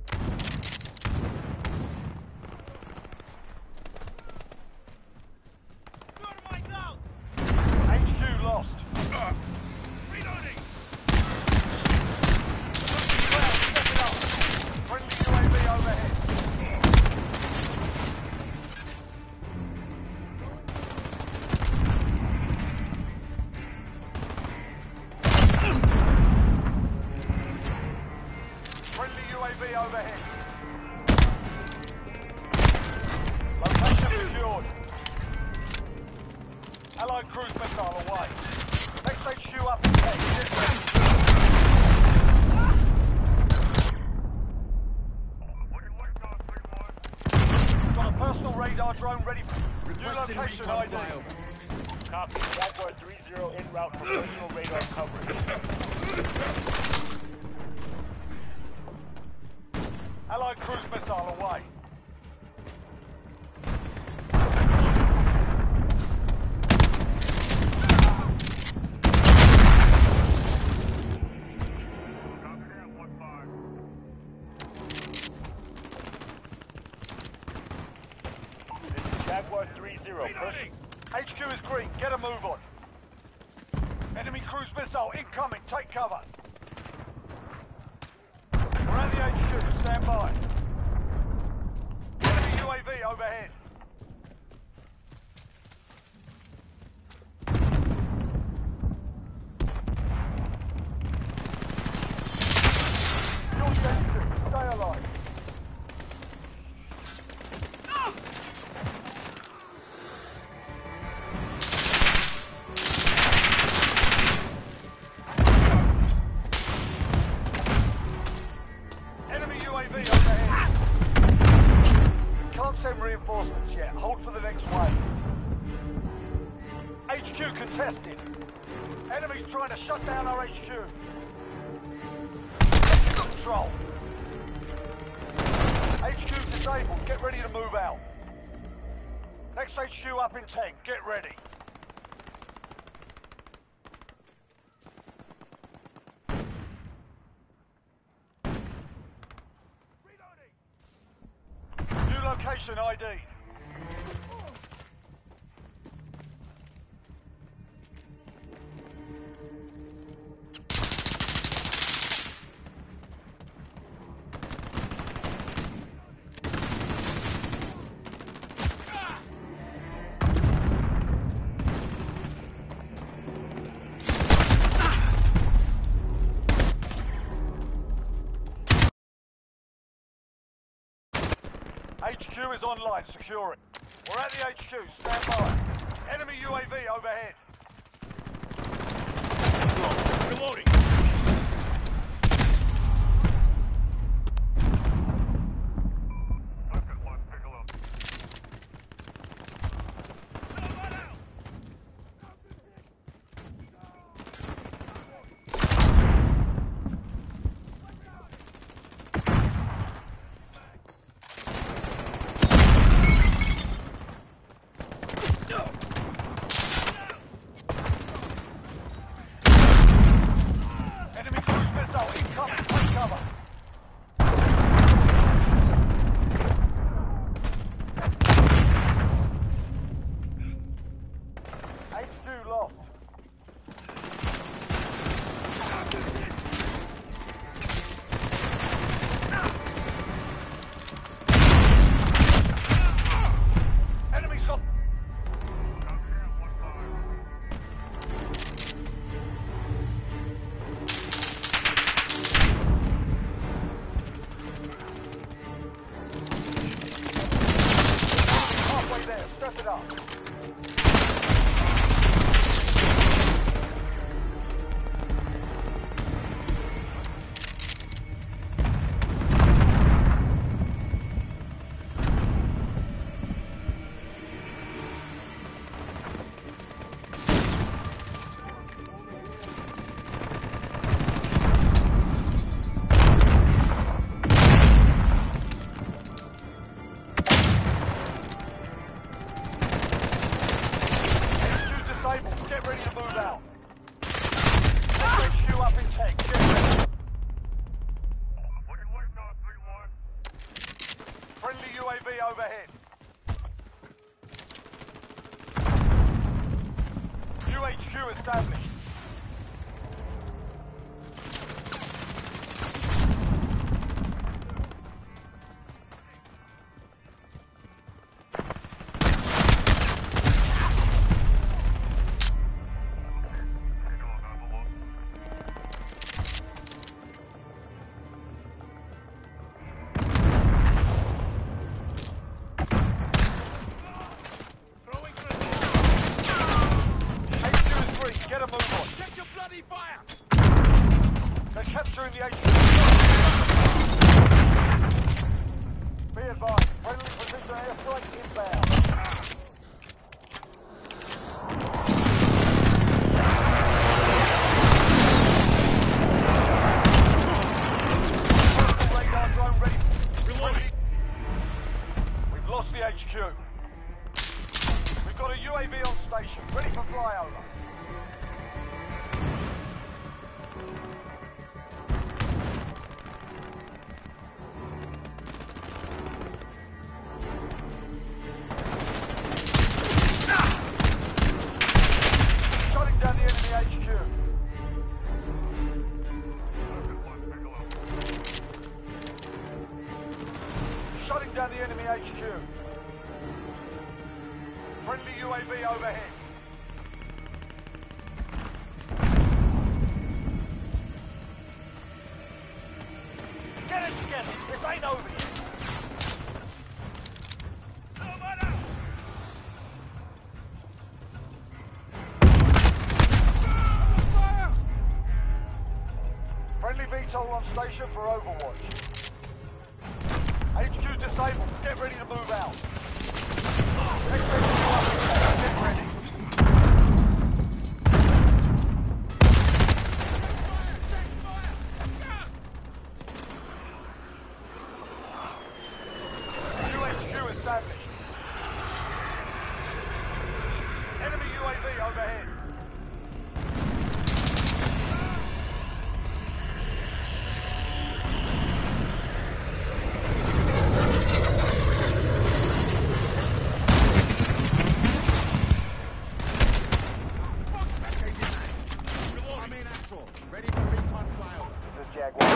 HQ lost. Reloading. Step it up. Friendly UAV overhead. Friendly UAV overhead. Location secured. Allied cruise missile away. Next HQ up in 10. Get ready. Got a personal radar drone ready for new location ID. Copy. Jaguar 3-0 en route for personal radar coverage. Allied cruise missile away. This is Jaguar 3-0. HQ is green. Get a move on. Enemy cruise missile incoming. Take cover. We're at the HQ. Stand by. Enemy UAV overhead. You're the HQ. Stay alive. Enemy UAV overhead. Can't send reinforcements yet. Hold for the next wave. HQ contested. Enemy's trying to shut down our HQ. Taking control. HQ disabled. Get ready to move out. Next HQ up in 10. Get ready. New location ID. HQ is online. Secure it. We're at the HQ. Stand by. Enemy UAV overhead. Reloading. overhead. New HQ established. Get a move on. Check your bloody fire! They're capturing the HQ. Be advised, friendly precision airstrike inbound. Personal radar drone ready. Reloading. We've lost the HQ. We've got a UAV on station, ready for flyover. Shutting down the enemy HQ. Shutting down the enemy HQ. Friendly UAV overhead. Get it together. This ain't over yet. Friendly VTOL on station for Overwatch. HQ disabled. Get ready to move out. Get ready. New HQ established. Enemy UAV overhead. I'm in actual. Ready for recon flyover. This is Jaguar.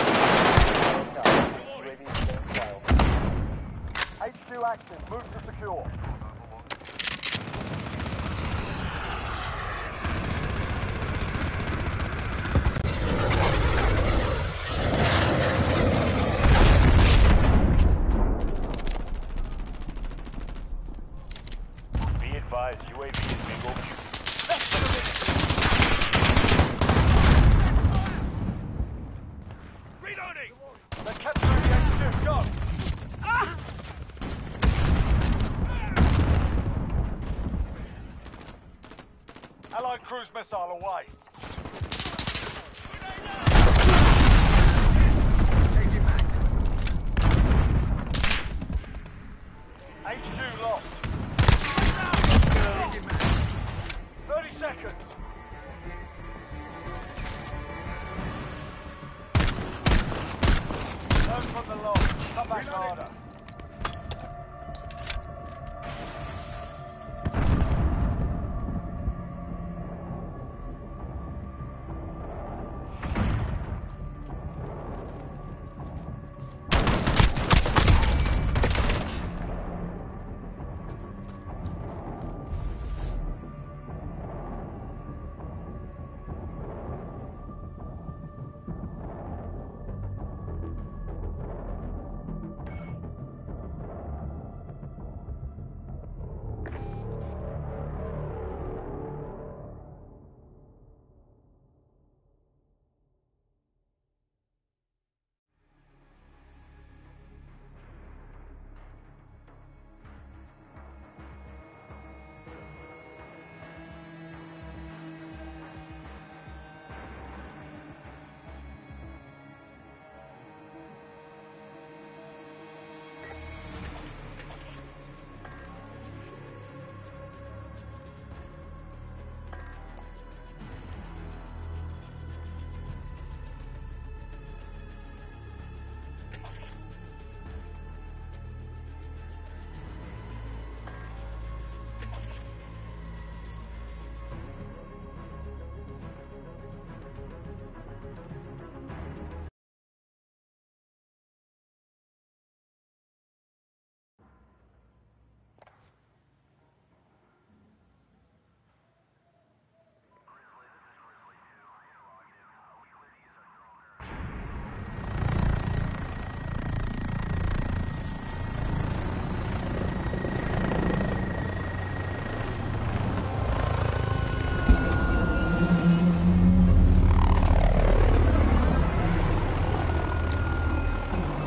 UAV standing flyover. HQ active. Move to secure. Be advised, UAV is bingo fuel. Reloading! They're capturing the HQ. Go! Allied cruise missile away. HQ lost. 30 seconds. Learn from the loss. Come back harder.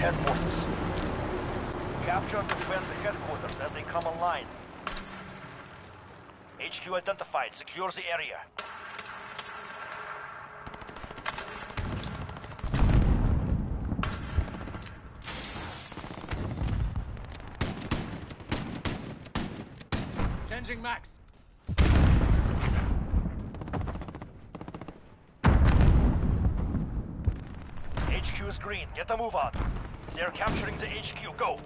ahead forces. Capture and defend the headquarters as they come online. HQ identified. Secure the area. Changing max. HQ is green. Get the move on. They're capturing the HQ. Go.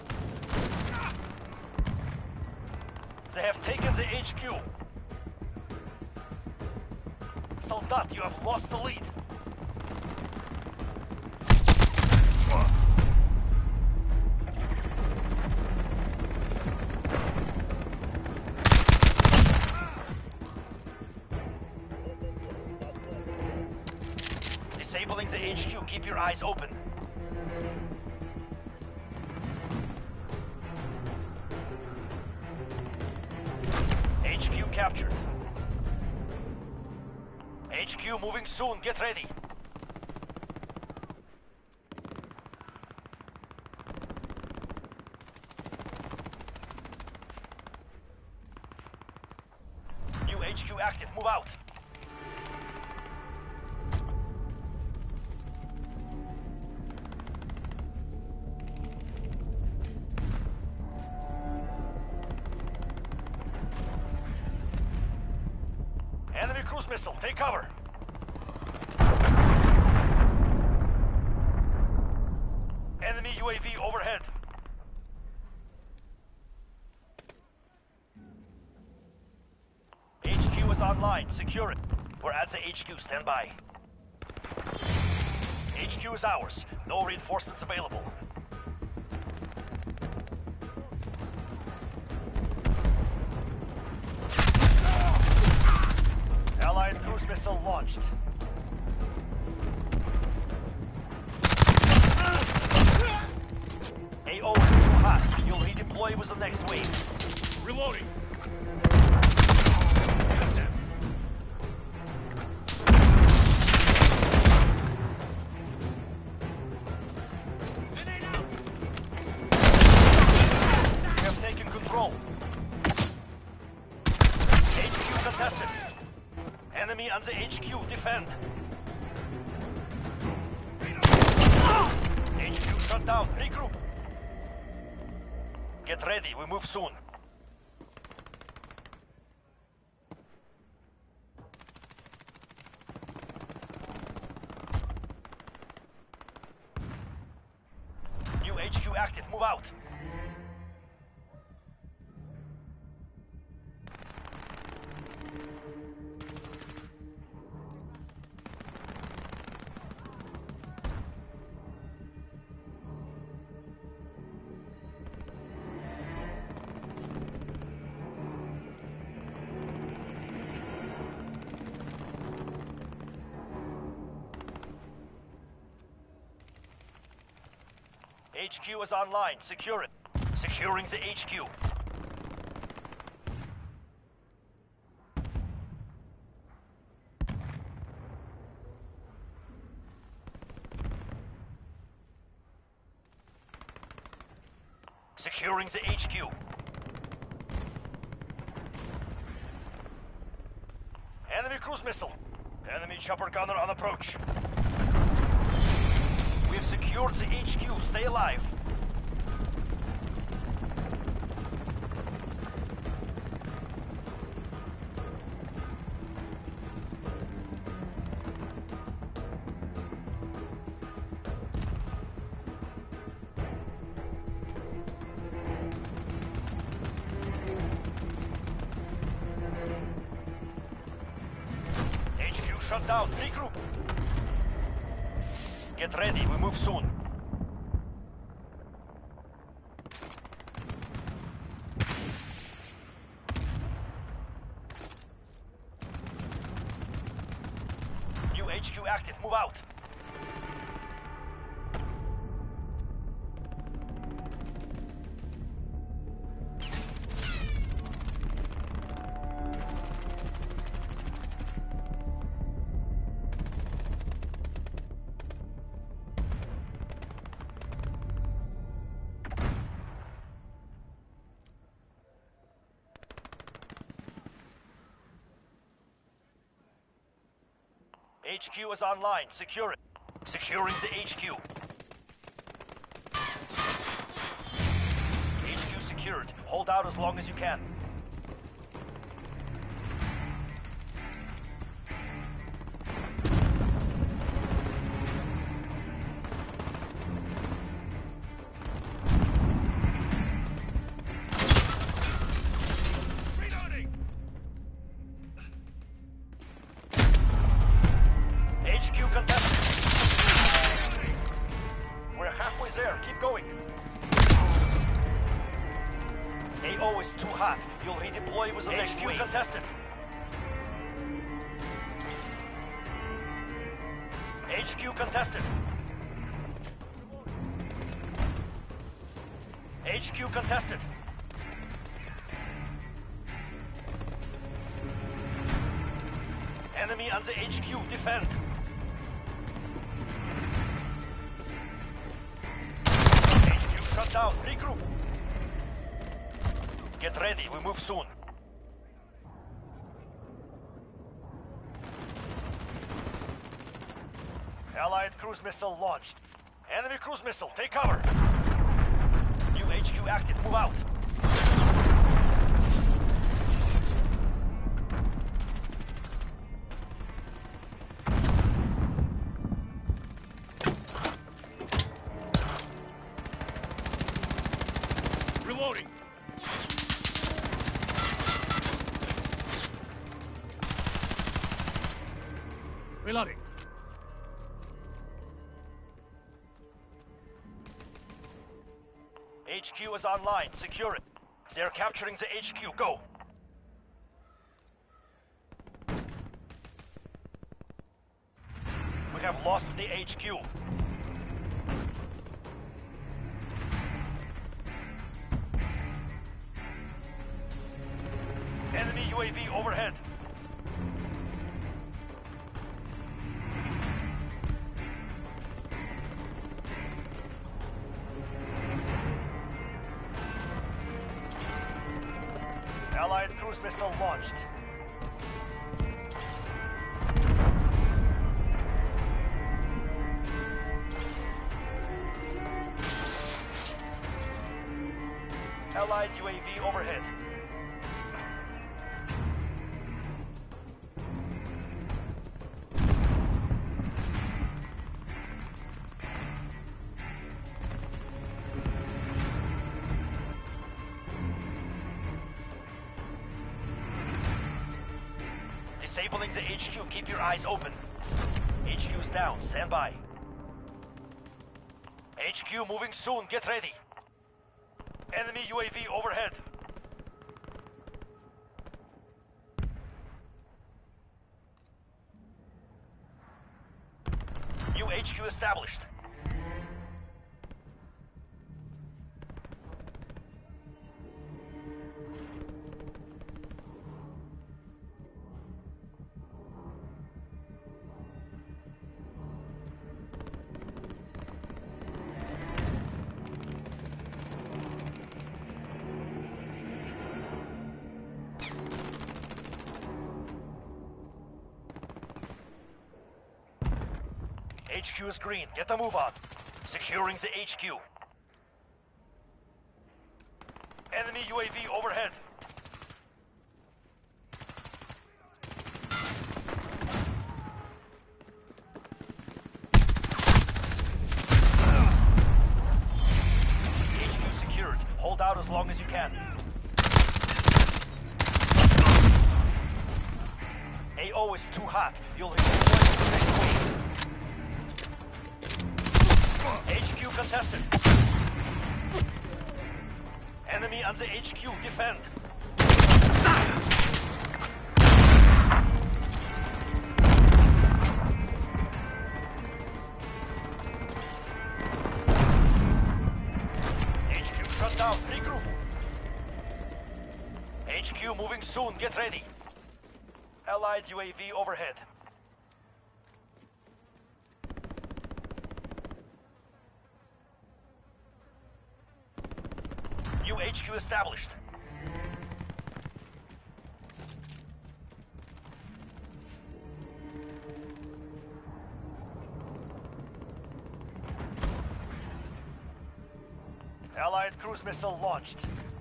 They have taken the HQ. Soldat, you have lost the lead. Disabling the HQ. Keep your eyes open. HQ captured. HQ moving soon. Get ready. New HQ active. Move out. Enemy cruise missile. Take cover. Enemy UAV overhead. HQ is online. Secure it. We're at the HQ. Stand by. HQ is ours. No reinforcements available. Allied cruise missile launched. AO is too hot. You'll redeploy with the next wave. Reloading. We have taken control. HQ contested. Enemy on the HQ. Defend. HQ shut down. Regroup. Get ready. We move soon. New HQ active. Move out. HQ is online. Secure it. Securing the HQ. Securing the HQ. Enemy cruise missile. Enemy chopper gunner on approach. We've secured the HQ. Stay alive. HQ shut down. Regroup. Get ready, we move soon. New HQ active, move out. HQ is online. Secure it. Securing the HQ. HQ secured. Hold out as long as you can. HQ contested. We're halfway there. Keep going. AO is too hot. You'll redeploy with the next wave. HQ contested. HQ contested. HQ contested. Enemy on the HQ. Defend. HQ shut down. Regroup. Get ready. We move soon. Allied cruise missile launched. Enemy cruise missile. Take cover. New HQ active. Move out. Reloading. Reloading. HQ is online. Secure it. They're capturing the HQ. Go. We have lost the HQ. Enemy UAV overhead. Allied cruise missile launched. Allied UAV overhead. Disabling the HQ. Keep your eyes open. HQ's down. Stand by. HQ moving soon. Get ready. Enemy UAV overhead. New HQ established. HQ is green. Get the move on. Securing the HQ. Enemy UAV overhead. HQ secured. Hold out as long as you can. AO is too hot. You'll hit the next wave. HQ contested. Enemy on the HQ. Defend. HQ shut down. Regroup. HQ moving soon. Get ready. Allied UAV overhead. New HQ established. Allied cruise missile launched.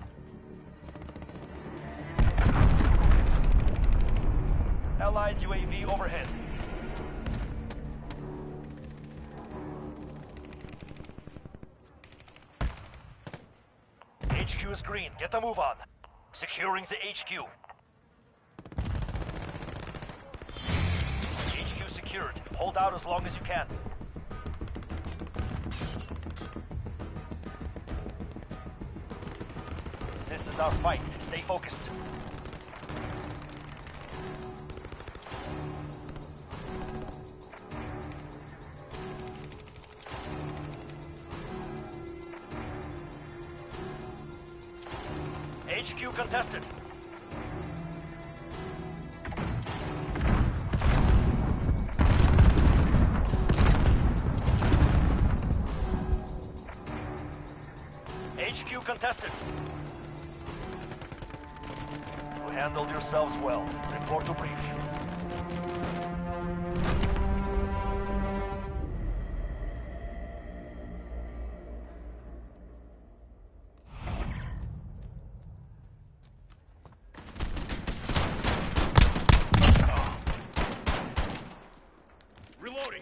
Allied UAV overhead. HQ is green. Get the move on. Securing the HQ. HQ secured. Hold out as long as you can. This is our fight. Stay focused. HQ contested. HQ contested. You handled yourselves well. Report to brief. Reloading.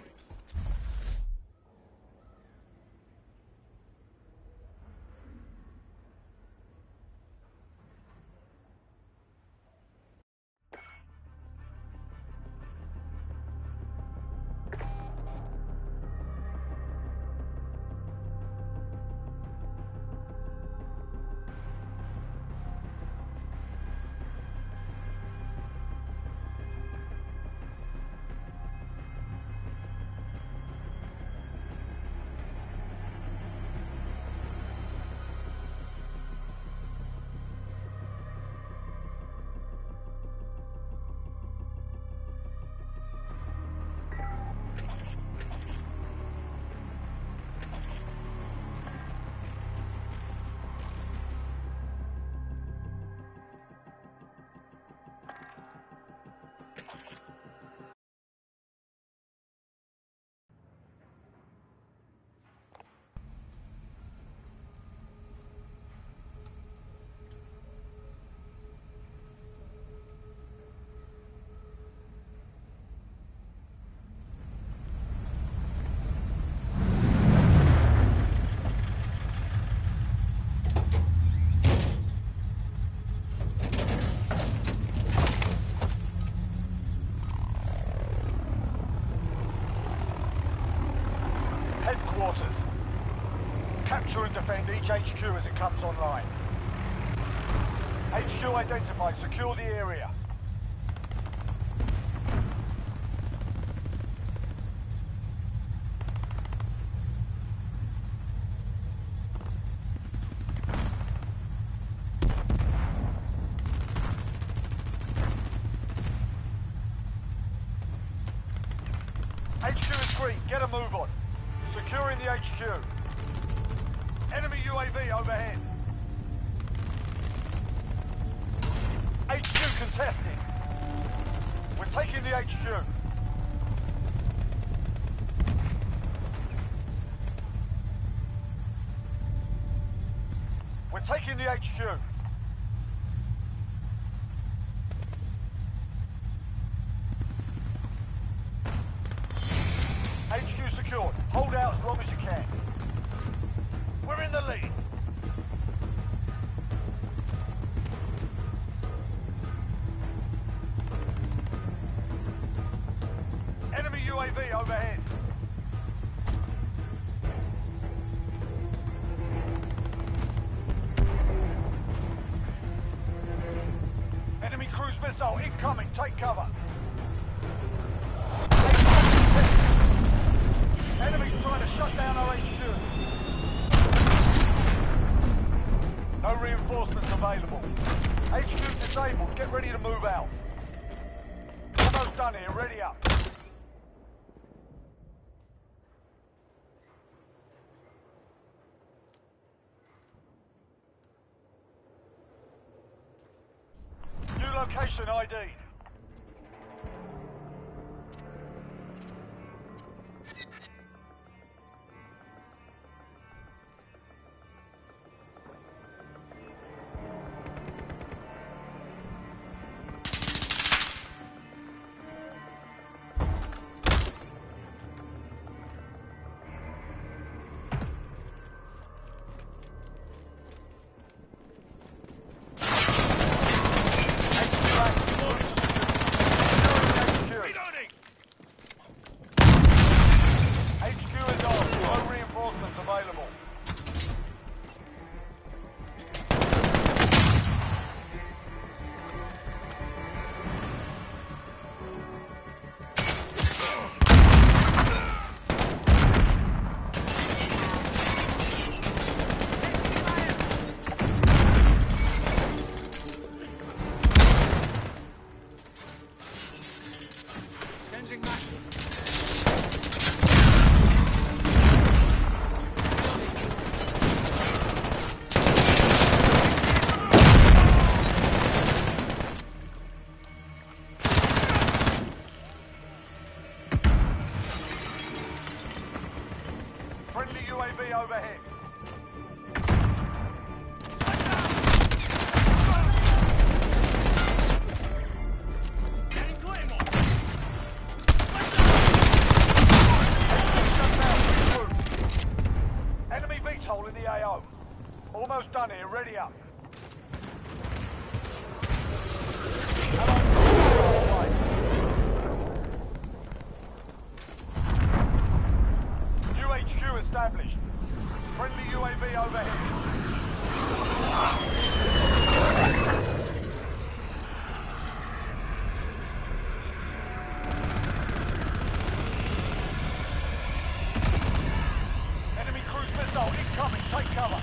Headquarters. Capture and defend each HQ as it comes online. HQ identified. Secure the area. HQ is green. Get a move on. Securing the HQ. Enemy UAV overhead. HQ contested. We're taking the HQ. We're taking the HQ. HQ secured. Hold out as long as you can. We're in the lead. Enemy UAV overhead. Enemy cruise missile incoming. Take cover. Enemy's trying to shut down our HQ. No reinforcements available. HQ disabled. Get ready to move out. Almost done here. Ready up. New location ID'd. available. Changing map. Friendly UAV overhead. Setting Claymore. Enemy VTOL in the AO. Almost done here, ready up. New HQ established. Friendly UAV overhead. Enemy cruise missile incoming, take cover.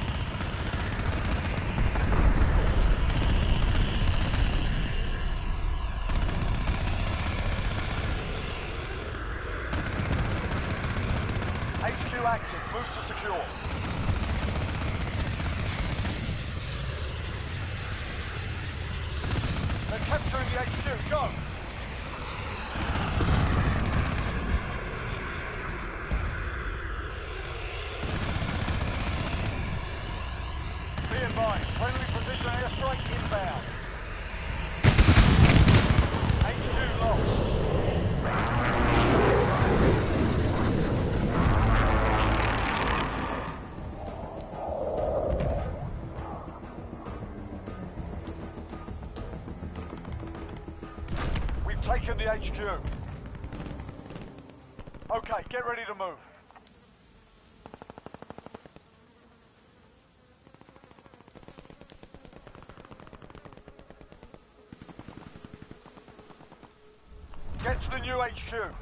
HQ active, move to secure. They're capturing the HQ, go! Be advised, friendly precision airstrike inbound. HQ lost. We've taken the HQ. Okay, get ready to move. Get to the new HQ.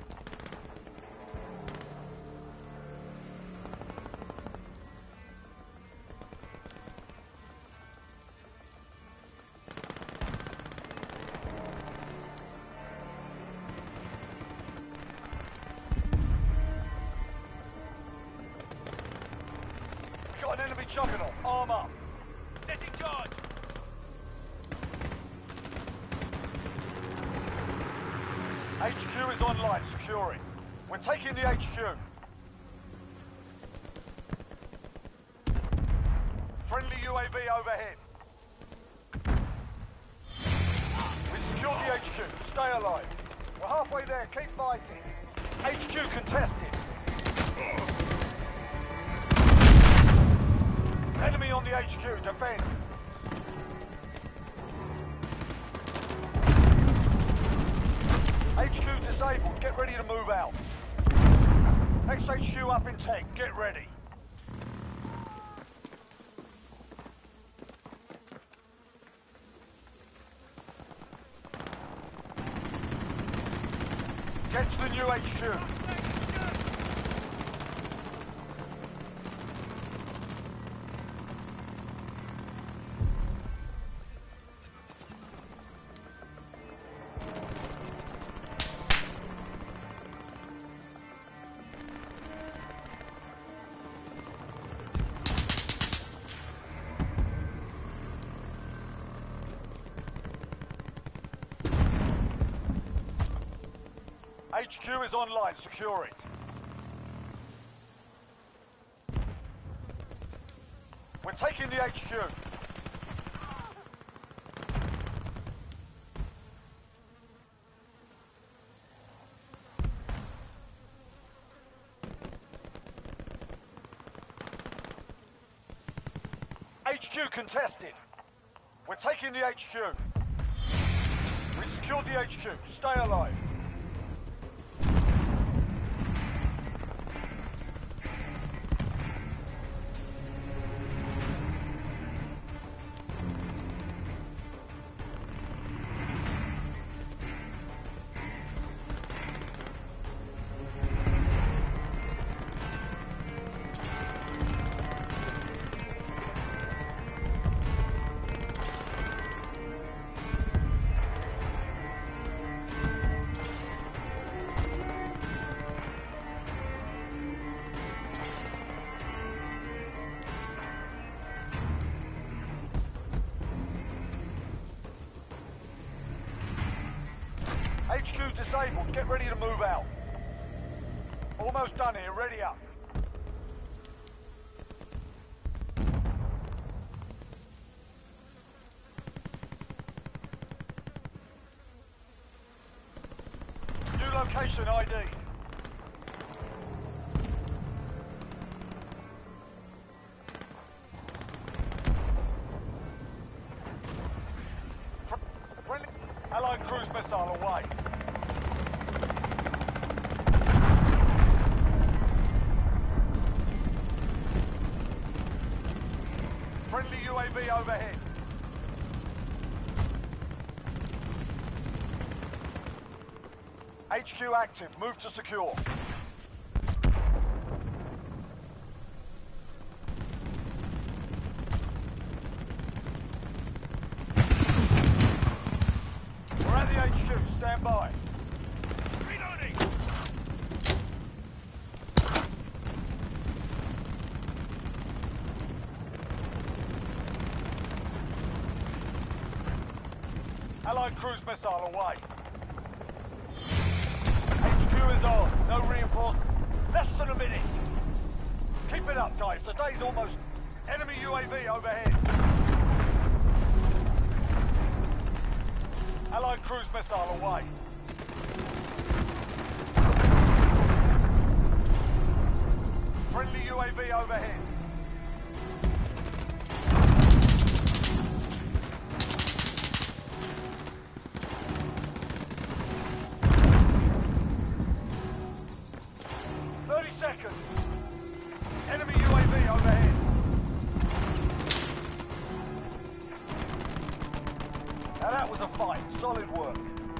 We've got an enemy juggernaut. Arm up. Setting charge. HQ is online, securing. We're taking the HQ. Friendly UAV overhead. We've secured the HQ. Stay alive. We're halfway there. Keep fighting. HQ contested. Enemy on the HQ. Defend. HQ disabled. Get ready to move out. Next HQ up in tech. Get ready. Get to the new HQ. HQ is online, secure it. We're taking the HQ. HQ contested. We're taking the HQ. We secured the HQ. Stay alive. disabled. Get ready to move out. Almost done here. Ready up. New location ID. Friendly Allied cruise missile away. Friendly UAV overhead. HQ active. Move to secure. We're at the HQ. Stand by. Reloading! Allied cruise missile away. HQ is on. No reinforcement. Less than a minute. Keep it up, guys. The day's almost... Enemy UAV overhead. Allied cruise missile away. Friendly UAV overhead. Enemy UAV overhead. Now that was a fight. Solid work.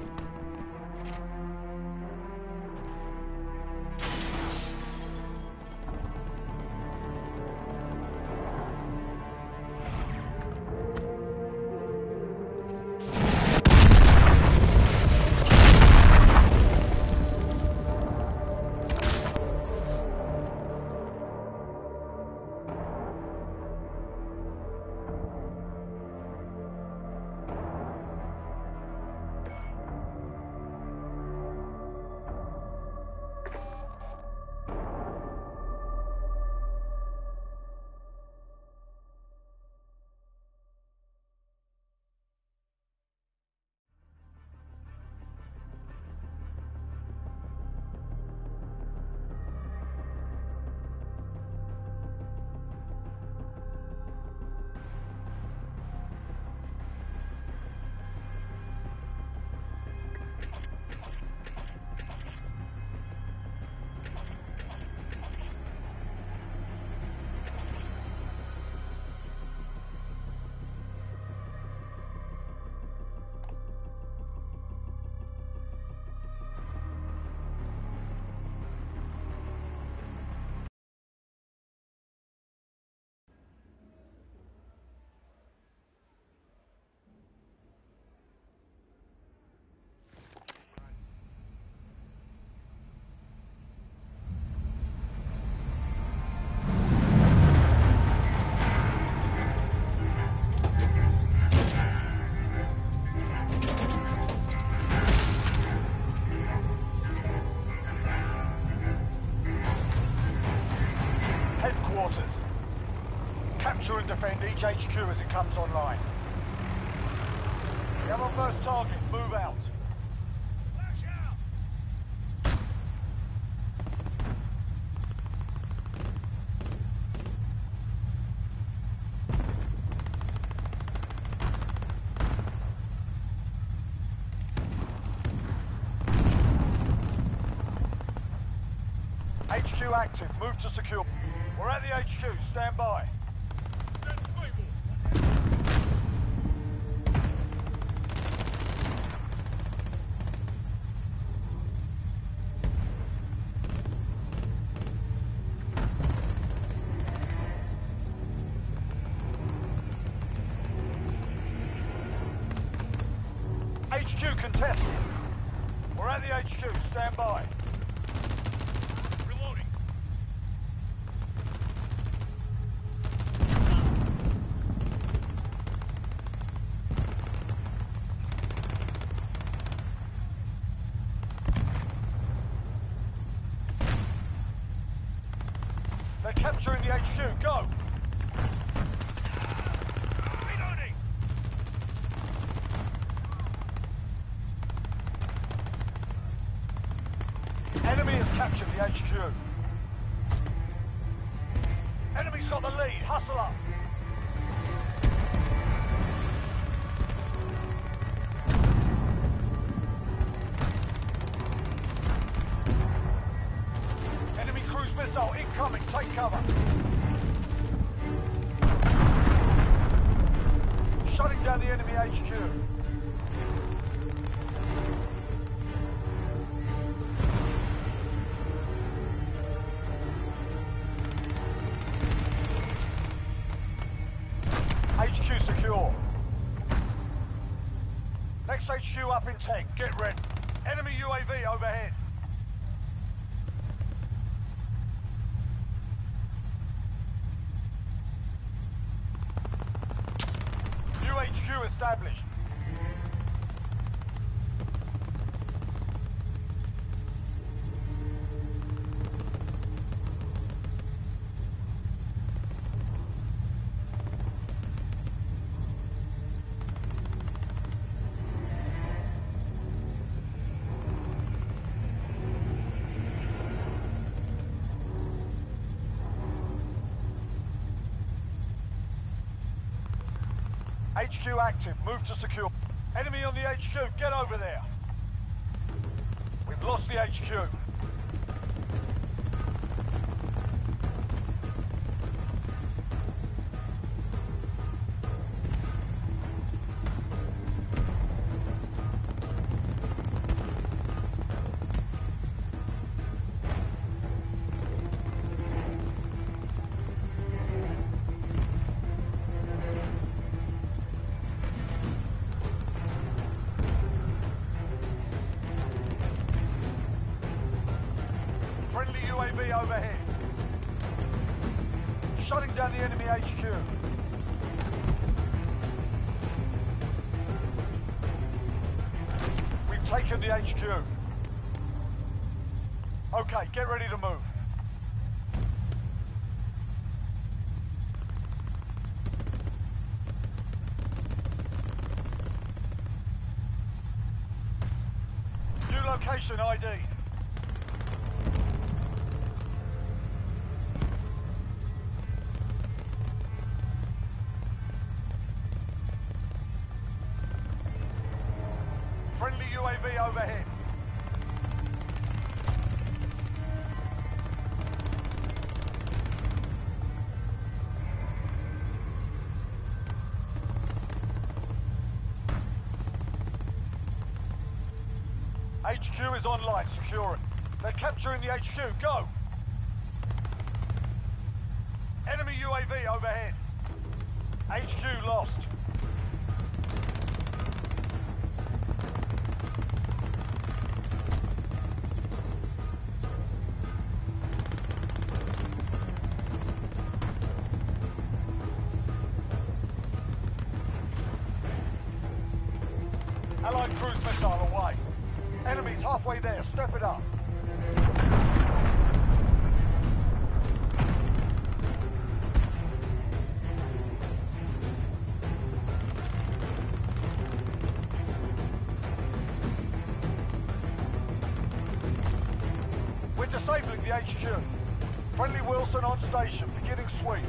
Capture and defend each HQ as it comes online. We have our first target. Move out. Flash out! HQ active. Move to secure. We're at the HQ. Stand by. Set stable. HQ contested. We're at the HQ. Stand by. Reloading. capturing the HQ. Go! Reloading! Enemy has captured the HQ. Enemy's got the lead. Hustle up. Enemy cruise missile incoming. Take cover. Shutting down the enemy HQ. HQ secure. Next HQ up in 10. Get ready. Enemy UAV overhead. New HQ established. HQ active. Move to secure. Enemy on the HQ. Get over there. We've lost the HQ. Friendly UAV overhead. Shutting down the enemy HQ. We've taken the HQ. Okay, get ready to move. New location ID. Friendly UAV overhead. HQ is online, securing. They're capturing the HQ, go! Enemy UAV overhead. HQ lost. Allied cruise missile away. Enemy's halfway there, step it up. We're disabling the HQ. Friendly Wilson on station, beginning sweep.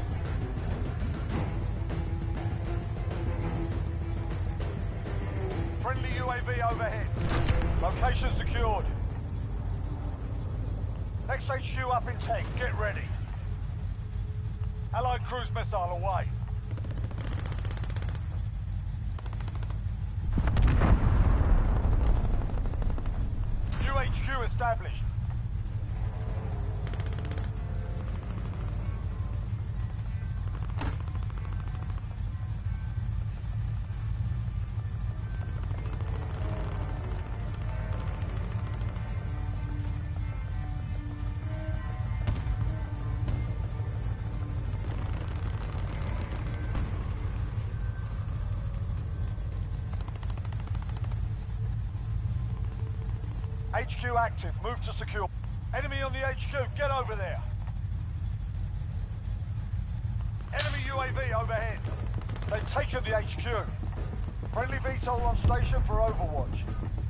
Friendly UAV overhead. Location secured. Next HQ up in 10. Get ready. Allied cruise missile away. New HQ established. HQ active. Move to secure. Enemy on the HQ. Get over there. UAV overhead. They've taken the HQ. Friendly VTOL on station for Overwatch.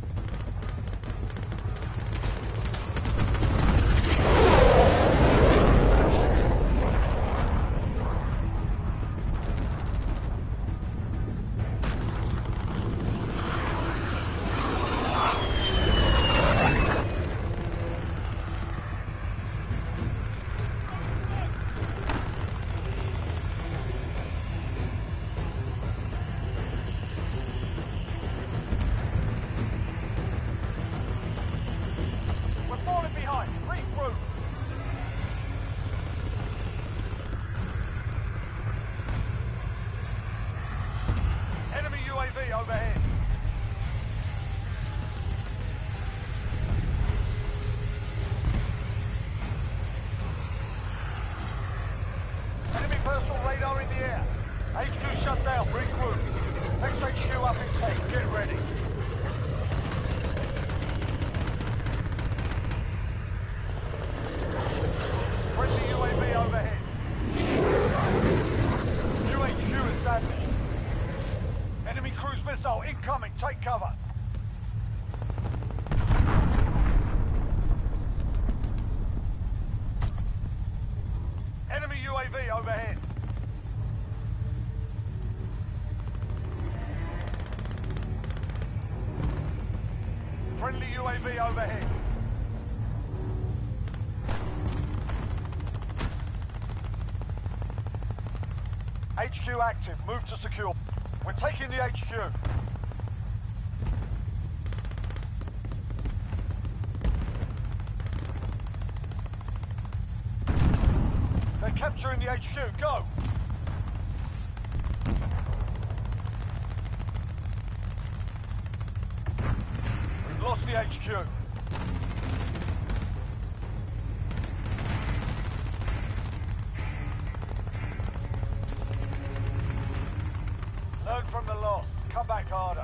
Overhead. Enemy personal radar in the air. HQ shut down. Regroup. Next HQ up in 10. Get ready. Friendly UAV overhead. New HQ established. Enemy cruise missile incoming. Take cover. Enemy UAV overhead. Friendly UAV overhead. HQ active. Move to secure. We're taking the HQ. They're capturing the HQ. Go! We've lost the HQ. Learn from the loss. Come back harder.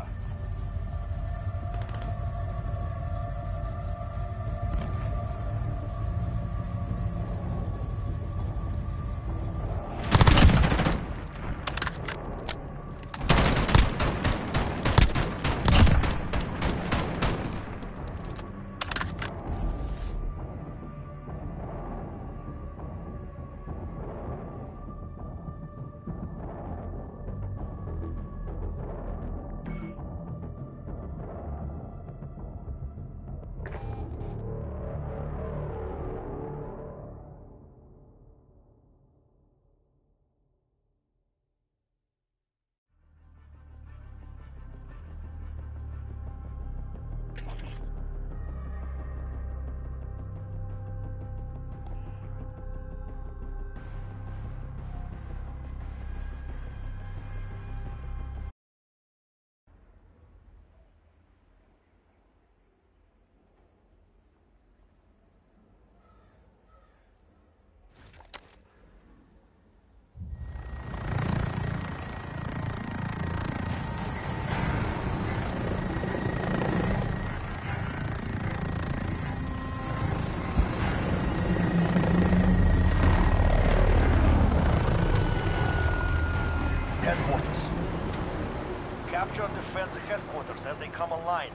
Capture defense headquarters as they come online.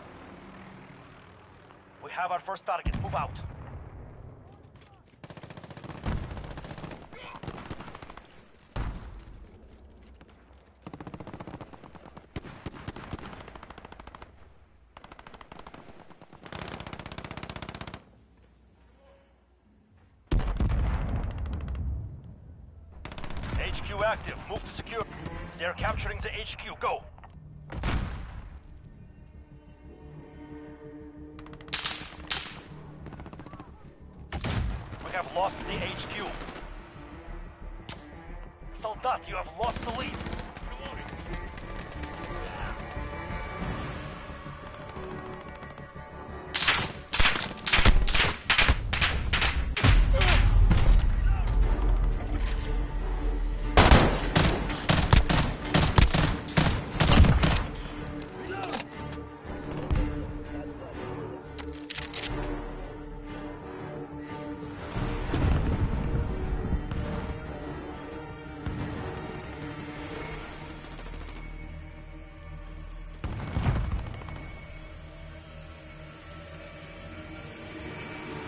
We have our first target. Move out. HQ active. Move to secure. They're capturing the HQ. Go. We have lost the HQ. Soldat, you have lost the lead.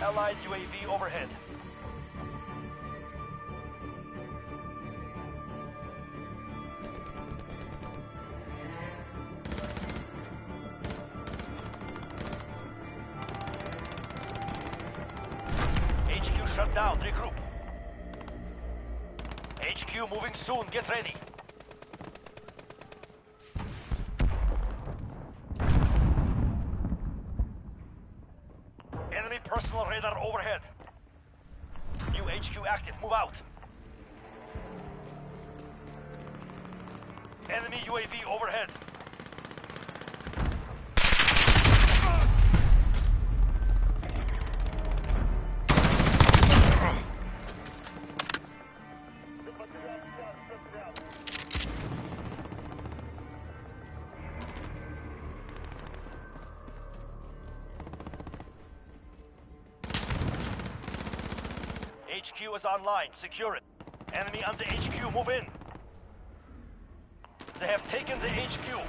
Allied UAV overhead. HQ shut down. Regroup. HQ moving soon. Get ready. Enemy personal radar overhead. New HQ active. Move out. Enemy UAV overhead. HQ is online. Secure it. Enemy on the HQ. Move in. They have taken the HQ.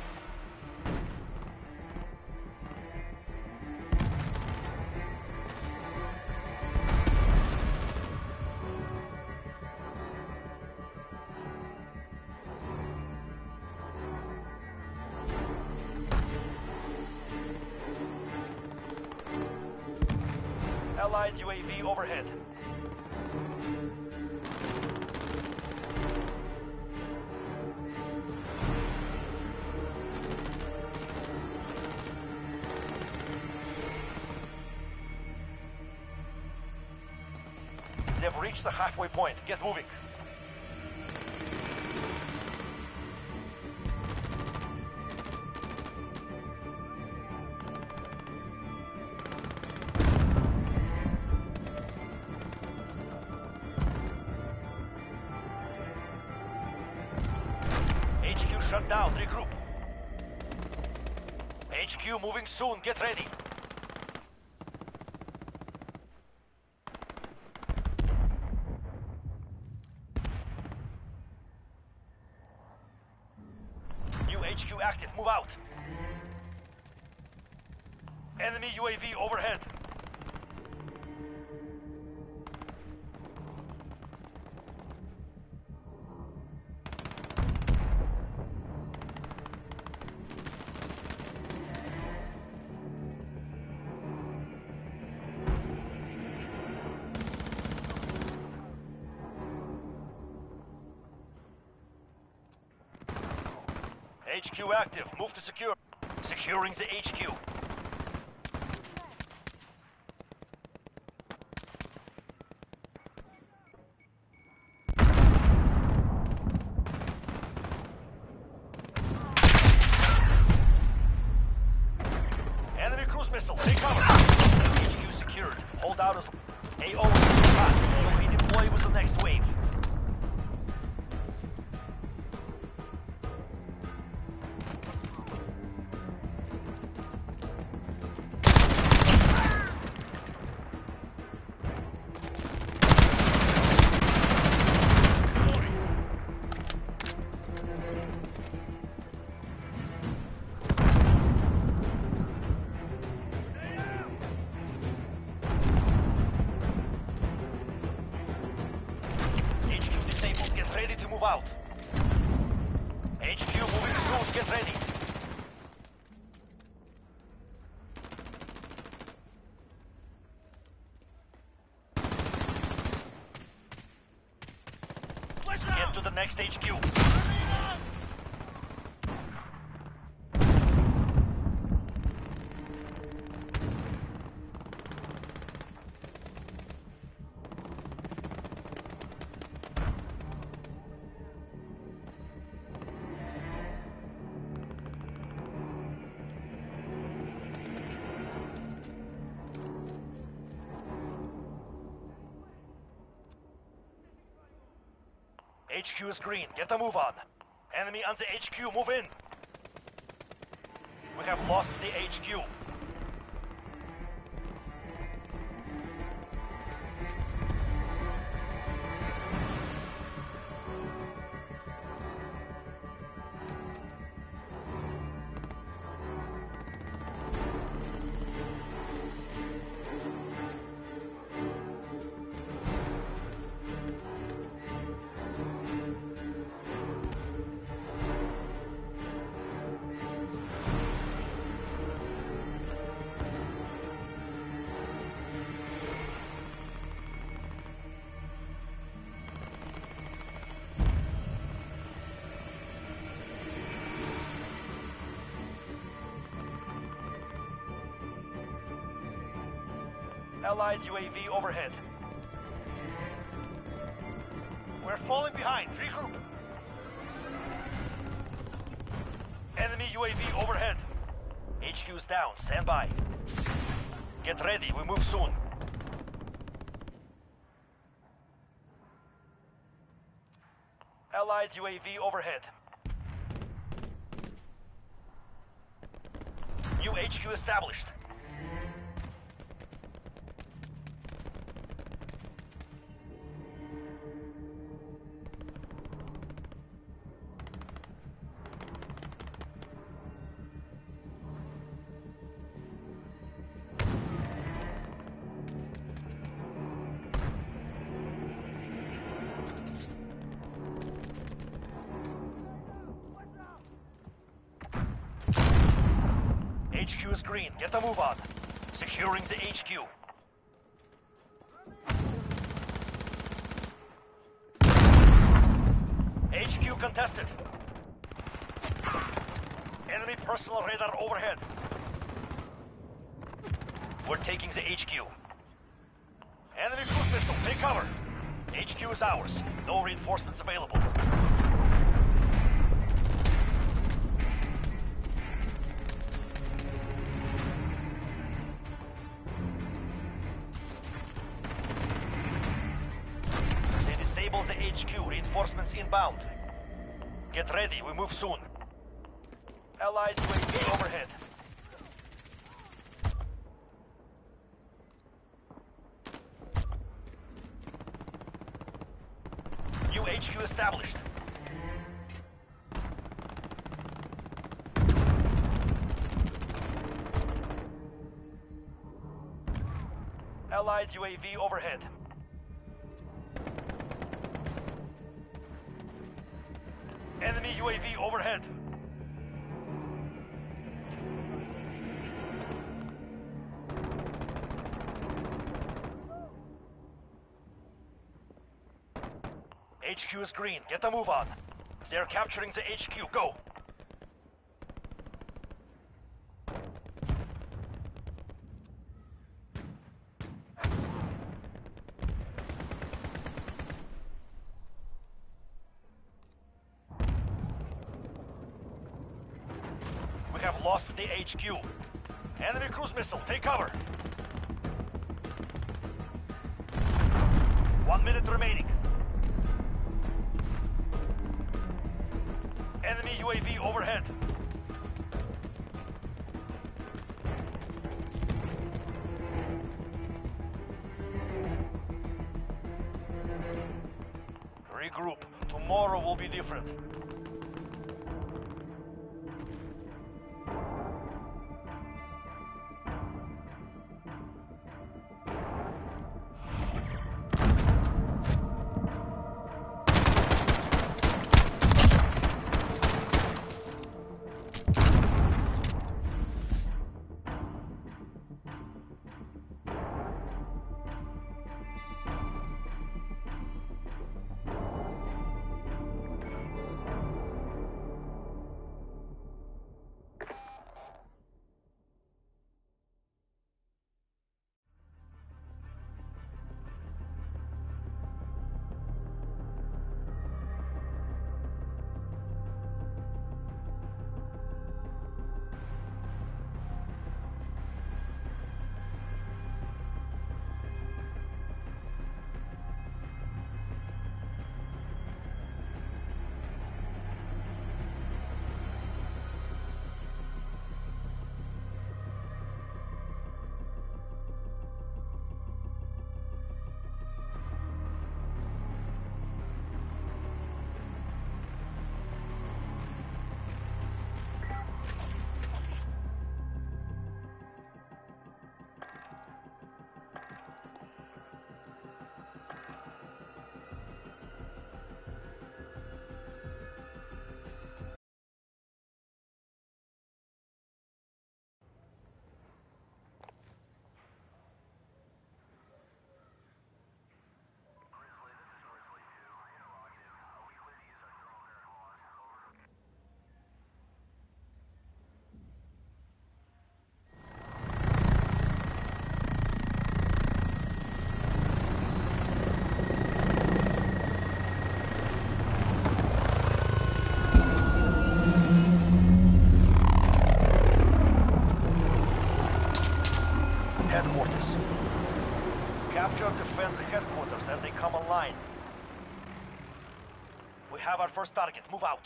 Allied UAV overhead. They've reached the halfway point. Get moving. HQ shut down. Regroup. HQ moving soon. Get ready. New HQ active. Move out. Enemy UAV overhead. HQ active. Move to secure. Securing the HQ. Enemy cruise missile. Take cover. HQ secured. Hold out as AO is hot. You'll redeploy with the next wave. HQ disabled. Get ready to move out. HQ moving soon. Get ready. Get to the next HQ. HQ is green. Get the move on. Enemy on the HQ. Move in. We have lost the HQ. Allied UAV overhead. We're falling behind. Regroup. Enemy UAV overhead. HQ's down. Stand by. Get ready. We move soon. Allied UAV overhead. New HQ established. HQ is green. Get the move on. Securing the HQ. HQ contested. Enemy personal radar overhead. We're taking the HQ. Enemy cruise missile. Take cover. HQ is ours. No reinforcements available. Disable the HQ. Reinforcements inbound. Get ready. We move soon. Allied UAV overhead. New HQ established. Allied UAV overhead. Enemy UAV overhead. HQ is green. Get the move on. They're capturing the HQ. Go. We have lost the HQ. Enemy cruise missile. Take cover. 1 minute remaining. Enemy UAV overhead. Regroup. Tomorrow will be different. have our first target. Move out.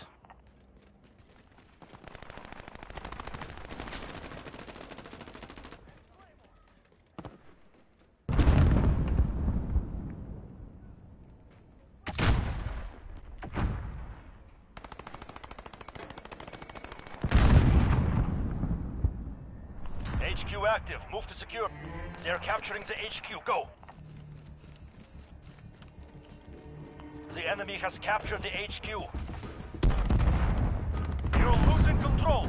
HQ active. Move to secure. They are capturing the HQ. Go. The enemy has captured the HQ. You're losing control.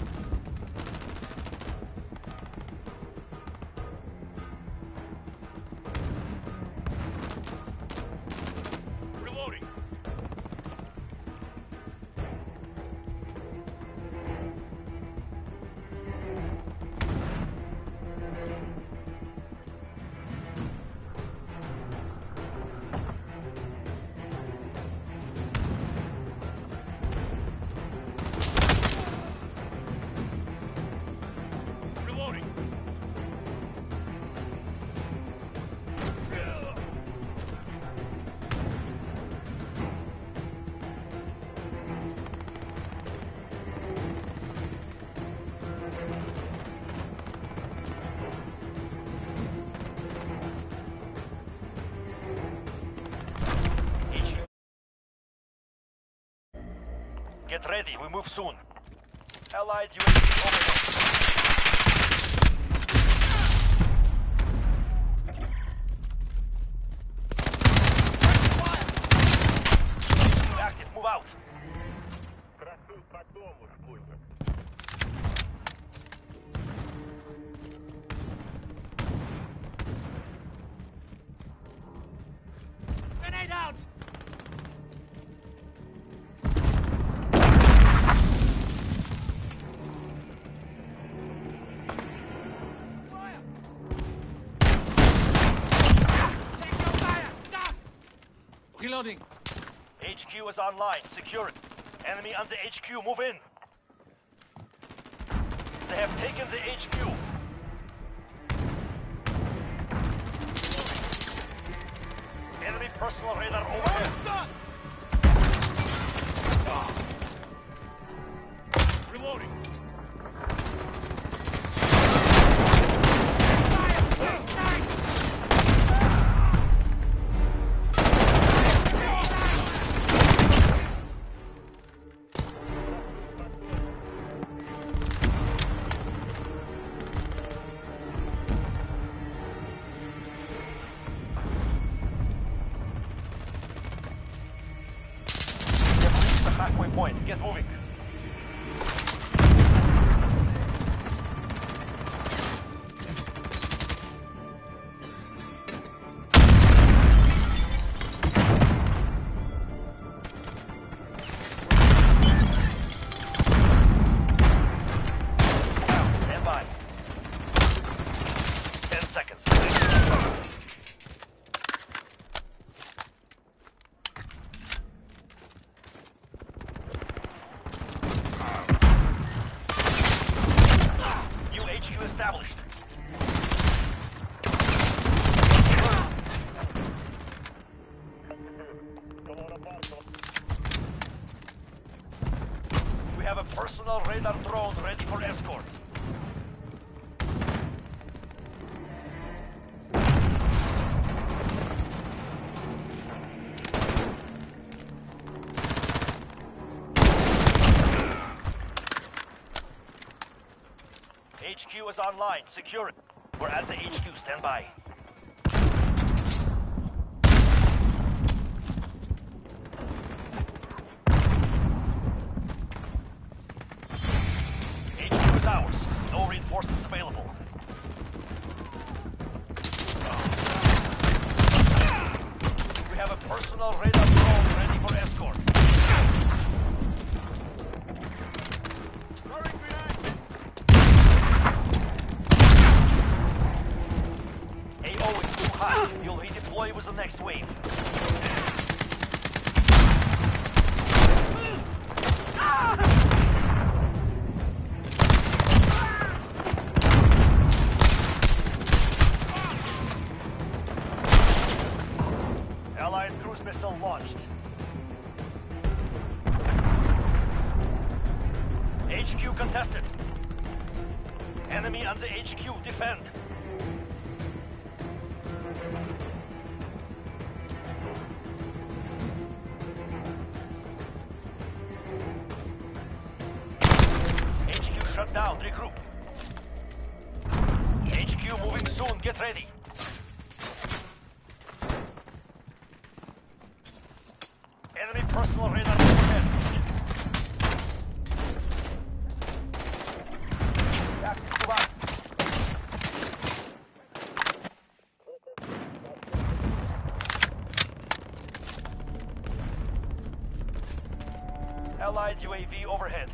Reloading. Reloading. HQ. Get ready. We move soon. Allied UAV overhead. HQ active. Move out. Grenade out! Fire! Take your fire! Stop! Reloading. HQ is online. Secure it. Enemy on the HQ. Move in. They have taken the HQ. Enemy personal radar overhead. Stop! Reloading. They've reached the halfway point. Get moving. Stand by. 10 seconds. New HQ established. We have a personal radar drone ready for escort. HQ is online. Secure it. We're at the HQ. Stand by. HQ is ours. No reinforcements available. We have a personal radar drone ready for escort. Throwing grenade! AO is too high. You'll redeploy with the next wave. Allied cruise missile launched. HQ contested. Enemy on the HQ, defend. HQ shut down, regroup. HQ moving soon, get ready. Enemy personal radar overhead. Allied UAV overhead.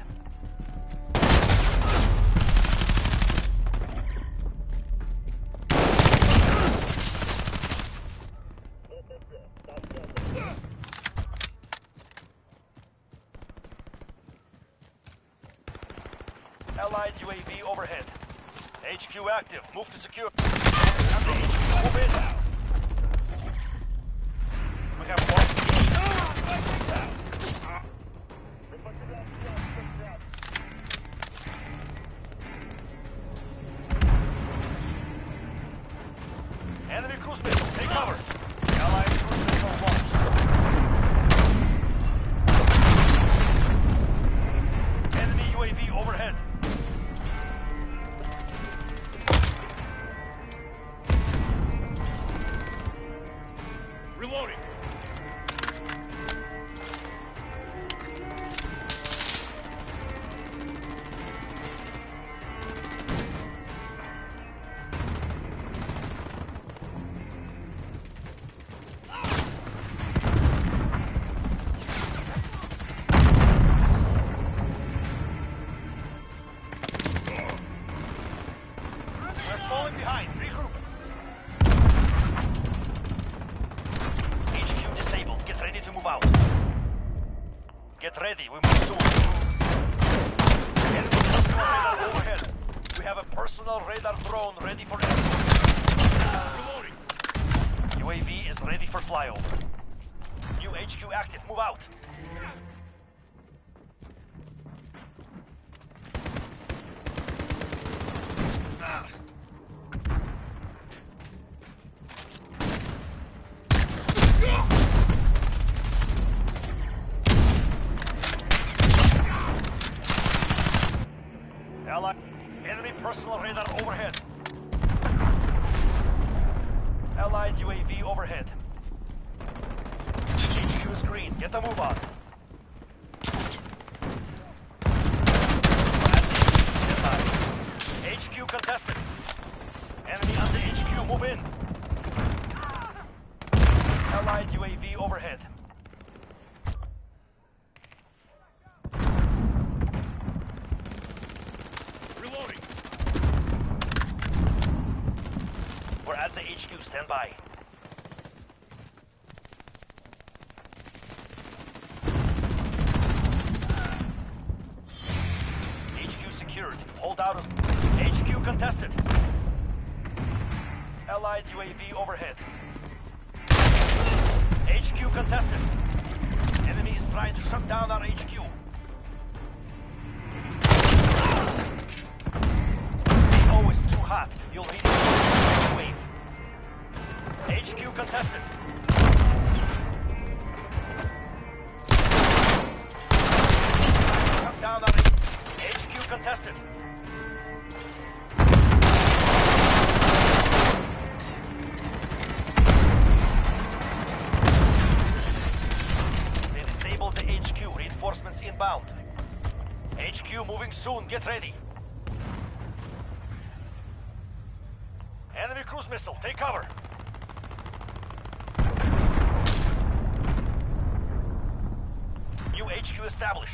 Allied UAV overhead. HQ active. Move to secure. HQ move in. We have lost the enemy cruise missile. Take cover. Allied cruise missile launched. Enemy UAV overhead. Reloading. We're falling behind. Regroup. HQ disabled. Get ready to move out. Get ready. We move soon. Enemy personal radar overhead. We have a personal radar drone ready for escort. Reloading. UAV is ready for flyover. New HQ active. Move out. Allied enemy personal radar overhead. Allied UAV overhead. HQ is green. Get the move on. HQ contested. Enemy on the HQ. Move in. Allied UAV overhead. Reloading. We're at the HQ. Stand by. HQ secured. Hold out. HQ contested. Allied UAV overhead. HQ contested. Enemy is trying to shut down our HQ. AO is too hot. You'll need a wave. HQ contested. Shut down our HQ contested. They disabled the HQ. Reinforcements inbound. HQ moving soon. Get ready. Enemy cruise missile. Take cover. New HQ established.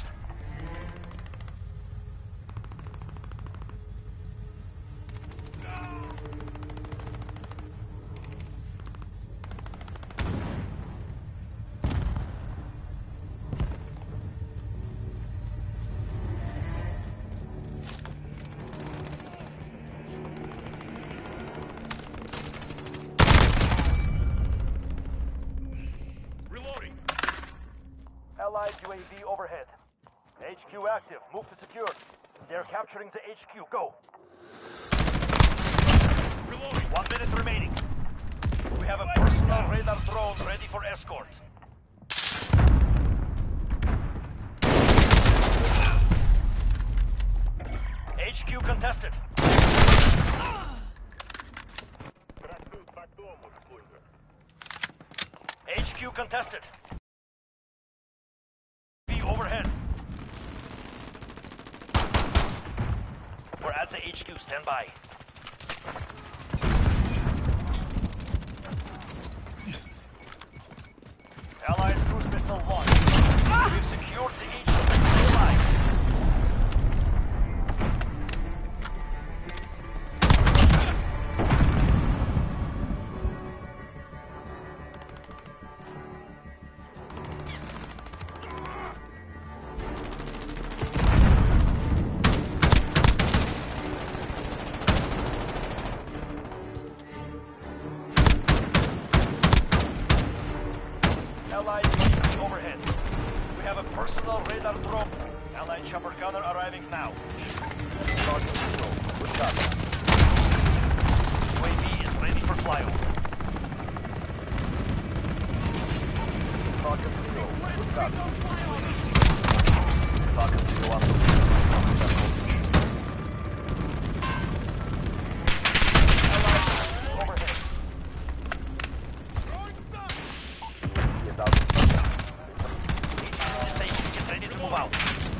Reloading. Allied UAV overhead. HQ active. Move to secure. They're capturing the HQ. Go. Reloading. 1 minute remaining. We have a personal radar drone ready for escort. HQ contested. HQ contested. Be overhead. We're at the HQ. Stand by. Allied cruise missile launched. We've secured the HQ. Alive. Allied UAV overhead. We have a personal radar drone. Allied chopper gunner arriving now. UAV is ready for flyover. Target zero. Good copy. Target zero up. Allied overhead. Get ready to move out.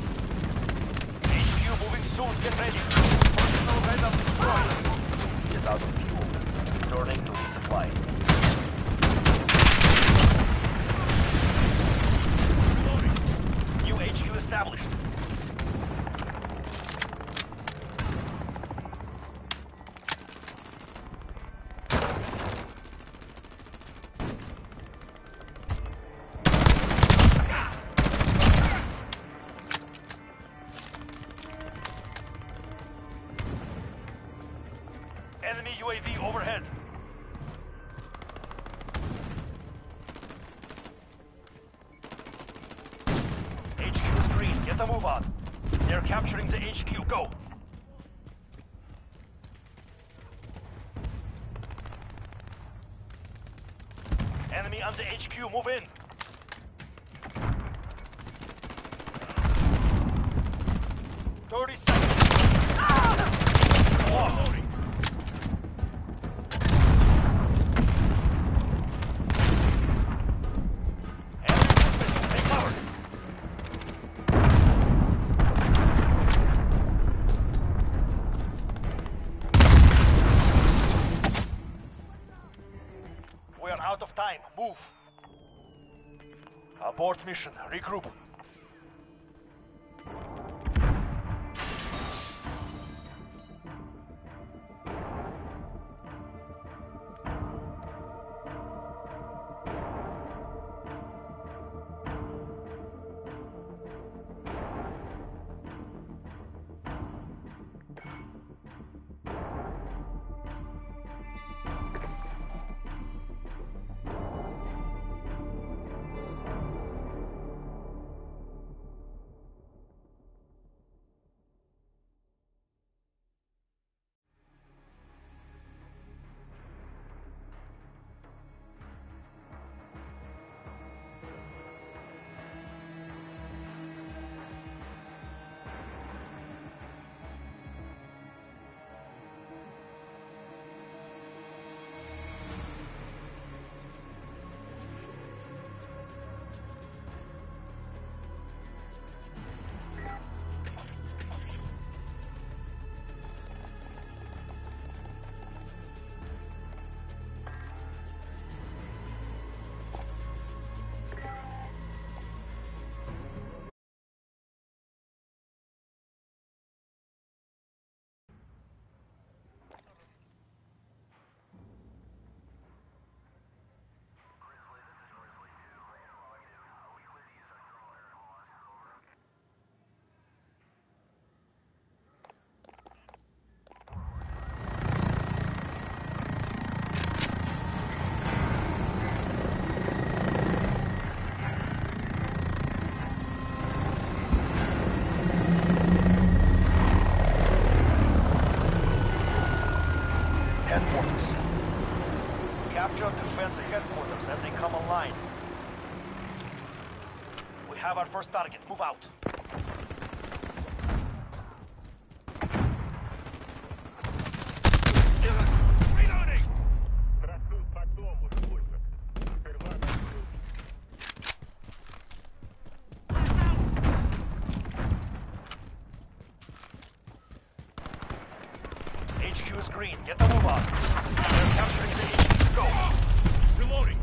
HQ moving soon. Get ready. Personal radar destroyed. Get out of fuel. Returning to resupply. New HQ established. Enemy UAV overhead. HQ is green. Get the move on. They're capturing the HQ. Go. Enemy on the HQ. Move in. "30 seconds. Lost. We are out of time. Move. Abort mission. Regroup. have our first target. Move out. Reloading! HQ is green. Get the move on. They're capturing the HQ. Go. Reloading!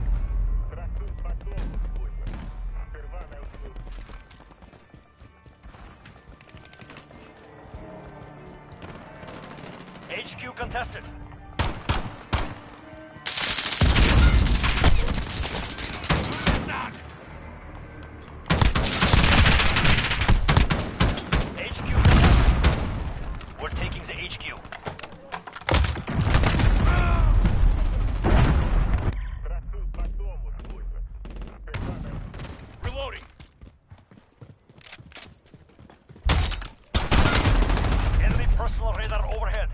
HQ contested. HQ contested. We're taking the HQ. Reloading! Enemy personal radar overhead.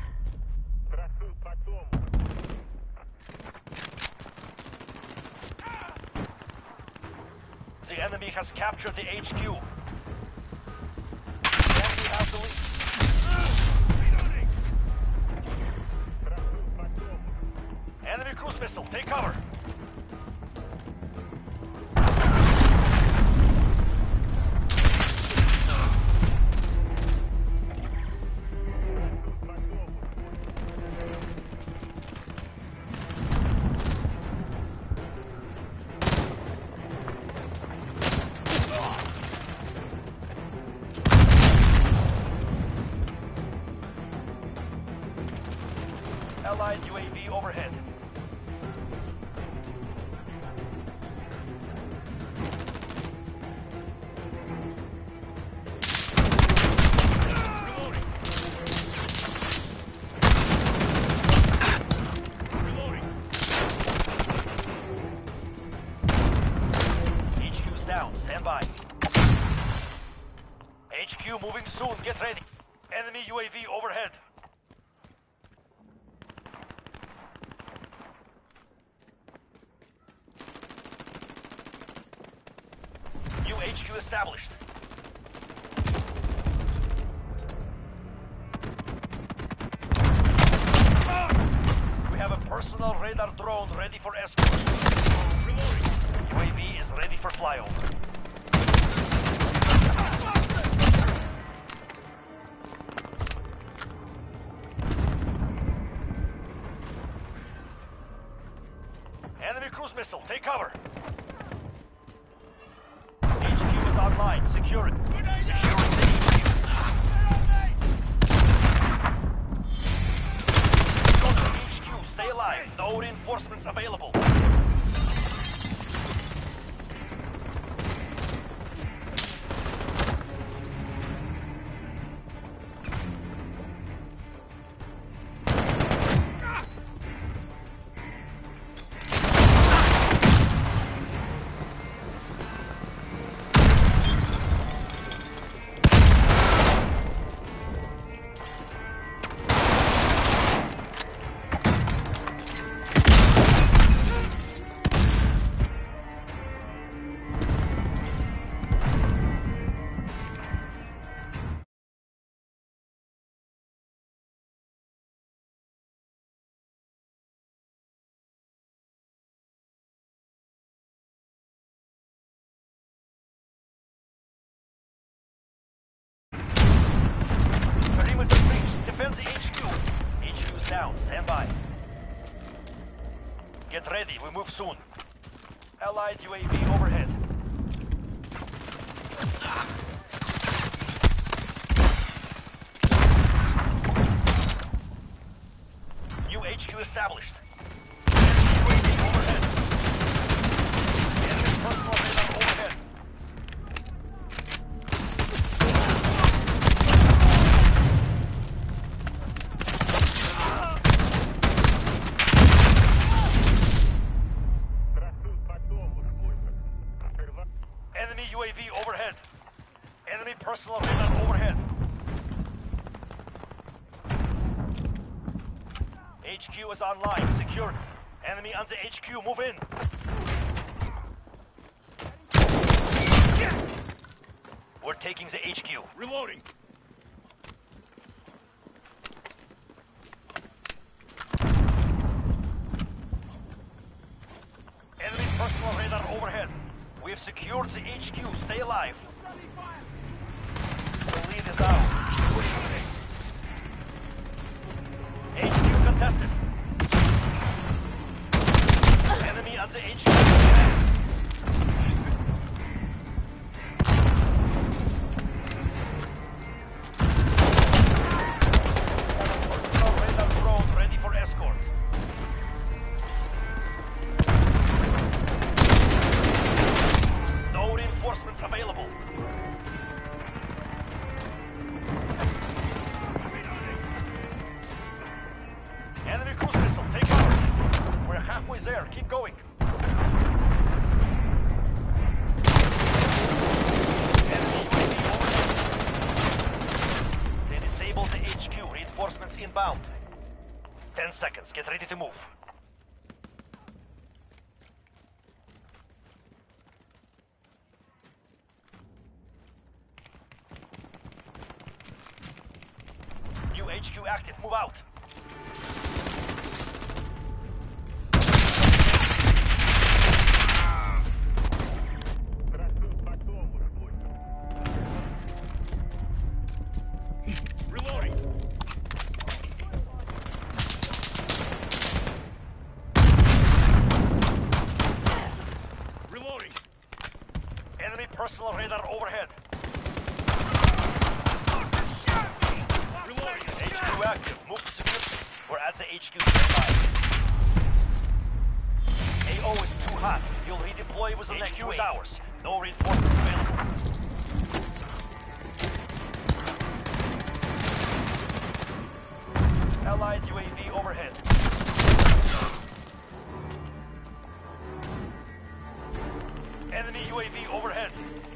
The enemy has captured the HQ. Enemy has the lead. Reloading! Enemy cruise missile. Take cover. Allied UAV overhead. Reloading! Reloading! HQ's down. Stand by. HQ moving soon. Get ready. Enemy UAV overhead. New HQ established. We have a personal radar drone ready for escort. Reloading! UAV is ready for flyover. Enemy cruise missile, take cover. HQ is online. Secure it. Securing the HQ. Go to HQ. Stay alive. No reinforcements available. Defend the HQ. HQ is down. Stand by. Get ready. We move soon. Allied UAV overhead. New HQ established. UAV overhead. Enemy personal radar overhead. Enemy UAV overhead. Enemy personal radar overhead. HQ is online. Secure. Enemy on the HQ. Move in. We're taking the HQ. Reloading. Enemy personal radar overhead. We've secured the HQ. Stay alive. The lead is ours. HQ contested. Enemy on the HQ. Personal radar drone ready for escort. No reinforcements available. Enemy cruise missile, take cover. We're halfway there, keep going. Enemy UAV overhead. They disabled the HQ, reinforcements inbound. 10 seconds, get ready to move. New HQ active, move out. Reloading. Reloading. Enemy personal radar overhead. Reloading. HQ active, move to secure. We're at the HQ standby. AO is too hot. You'll redeploy with the next wave. HQ is ours. No reinforcements available. Allied UAV overhead. Enemy UAV overhead.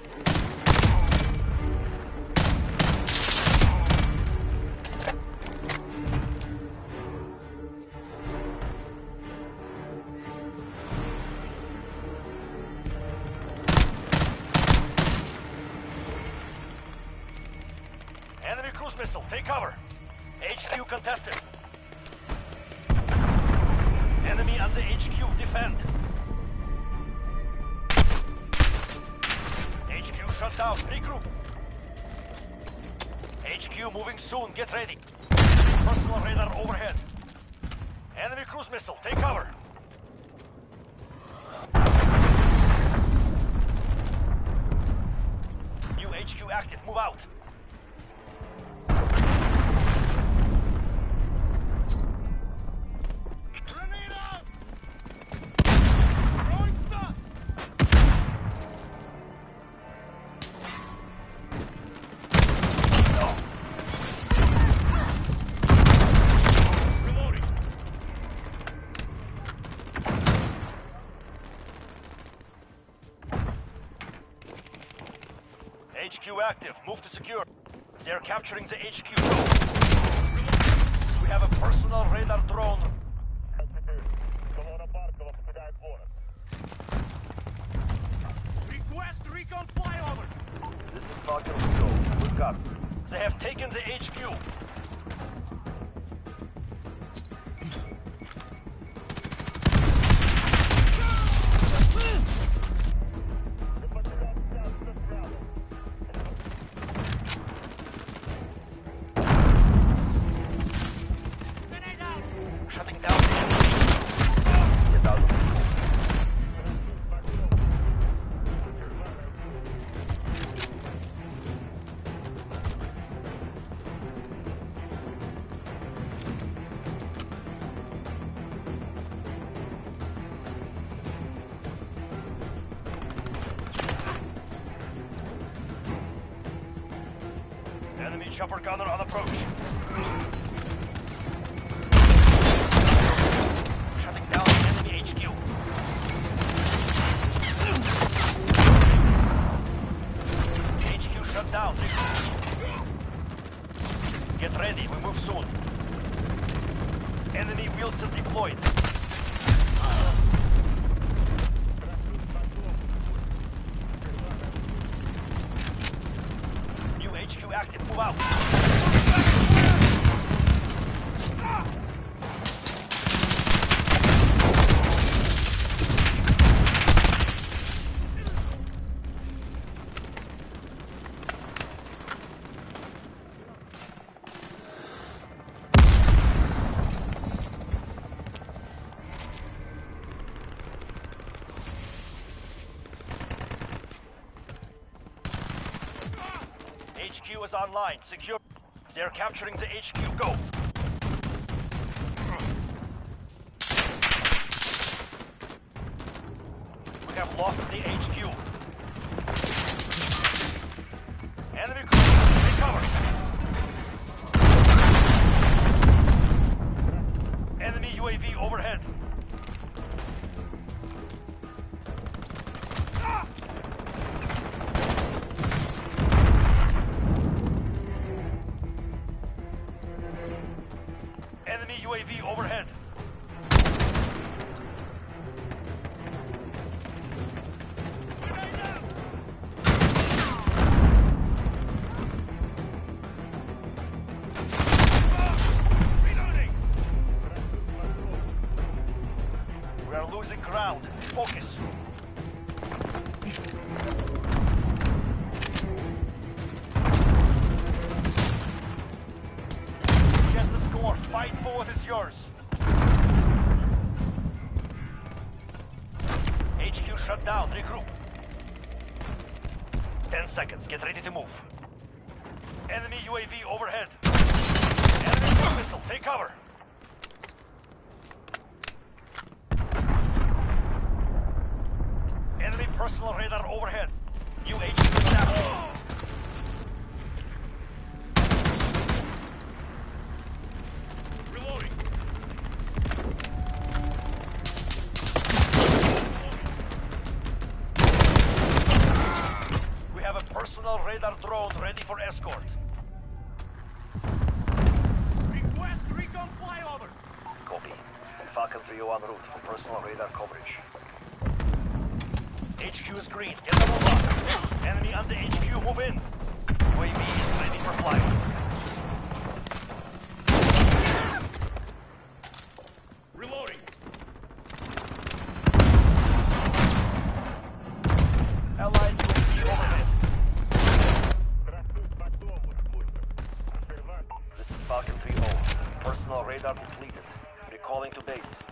Enemy cruise missile, take cover. HQ contested. Enemy on the HQ, defend. HQ shut down, regroup. HQ moving soon, get ready. Personal radar overhead. Enemy cruise missile, take cover. New HQ active, move out. Grenade out! Throwing stuff! Reloading. HQ active, move to secure. They're capturing the HQ. We have a personal radar drone. Request recon flyover. This is Falcon Control. Good copy. They have taken the HQ. Grenade out. Shutting down the enemy. Get out of the Enemy chopper gunner on approach. Shutting down the enemy HQ. HQ shut down. Get ready, we move soon. Enemy Wilson deployed. active. Move out. HQ is online. Secure. They're capturing the HQ. Go. We have lost the HQ. Enemy crew. Take cover. Enemy UAV overhead. Enemy UAV overhead. We are losing ground. Focus. Get the score. Fight for what is yours. HQ shut down. Regroup. 10 seconds. Get ready to move. Enemy UAV overhead. Enemy missile. Take cover. Enemy personal radar overhead. New HQ is active. Reloading. We have a personal radar drone ready for escort. Request recon flyover. Copy. Falcon 301 route for personal radar coverage. HQ is green. Get the move up. Enemy on the HQ. Move in. UAV is ready for flyover. Reloading. Allied UAV overhead. This is Falcon 3-0. Personal radar depleted. Recalling to base.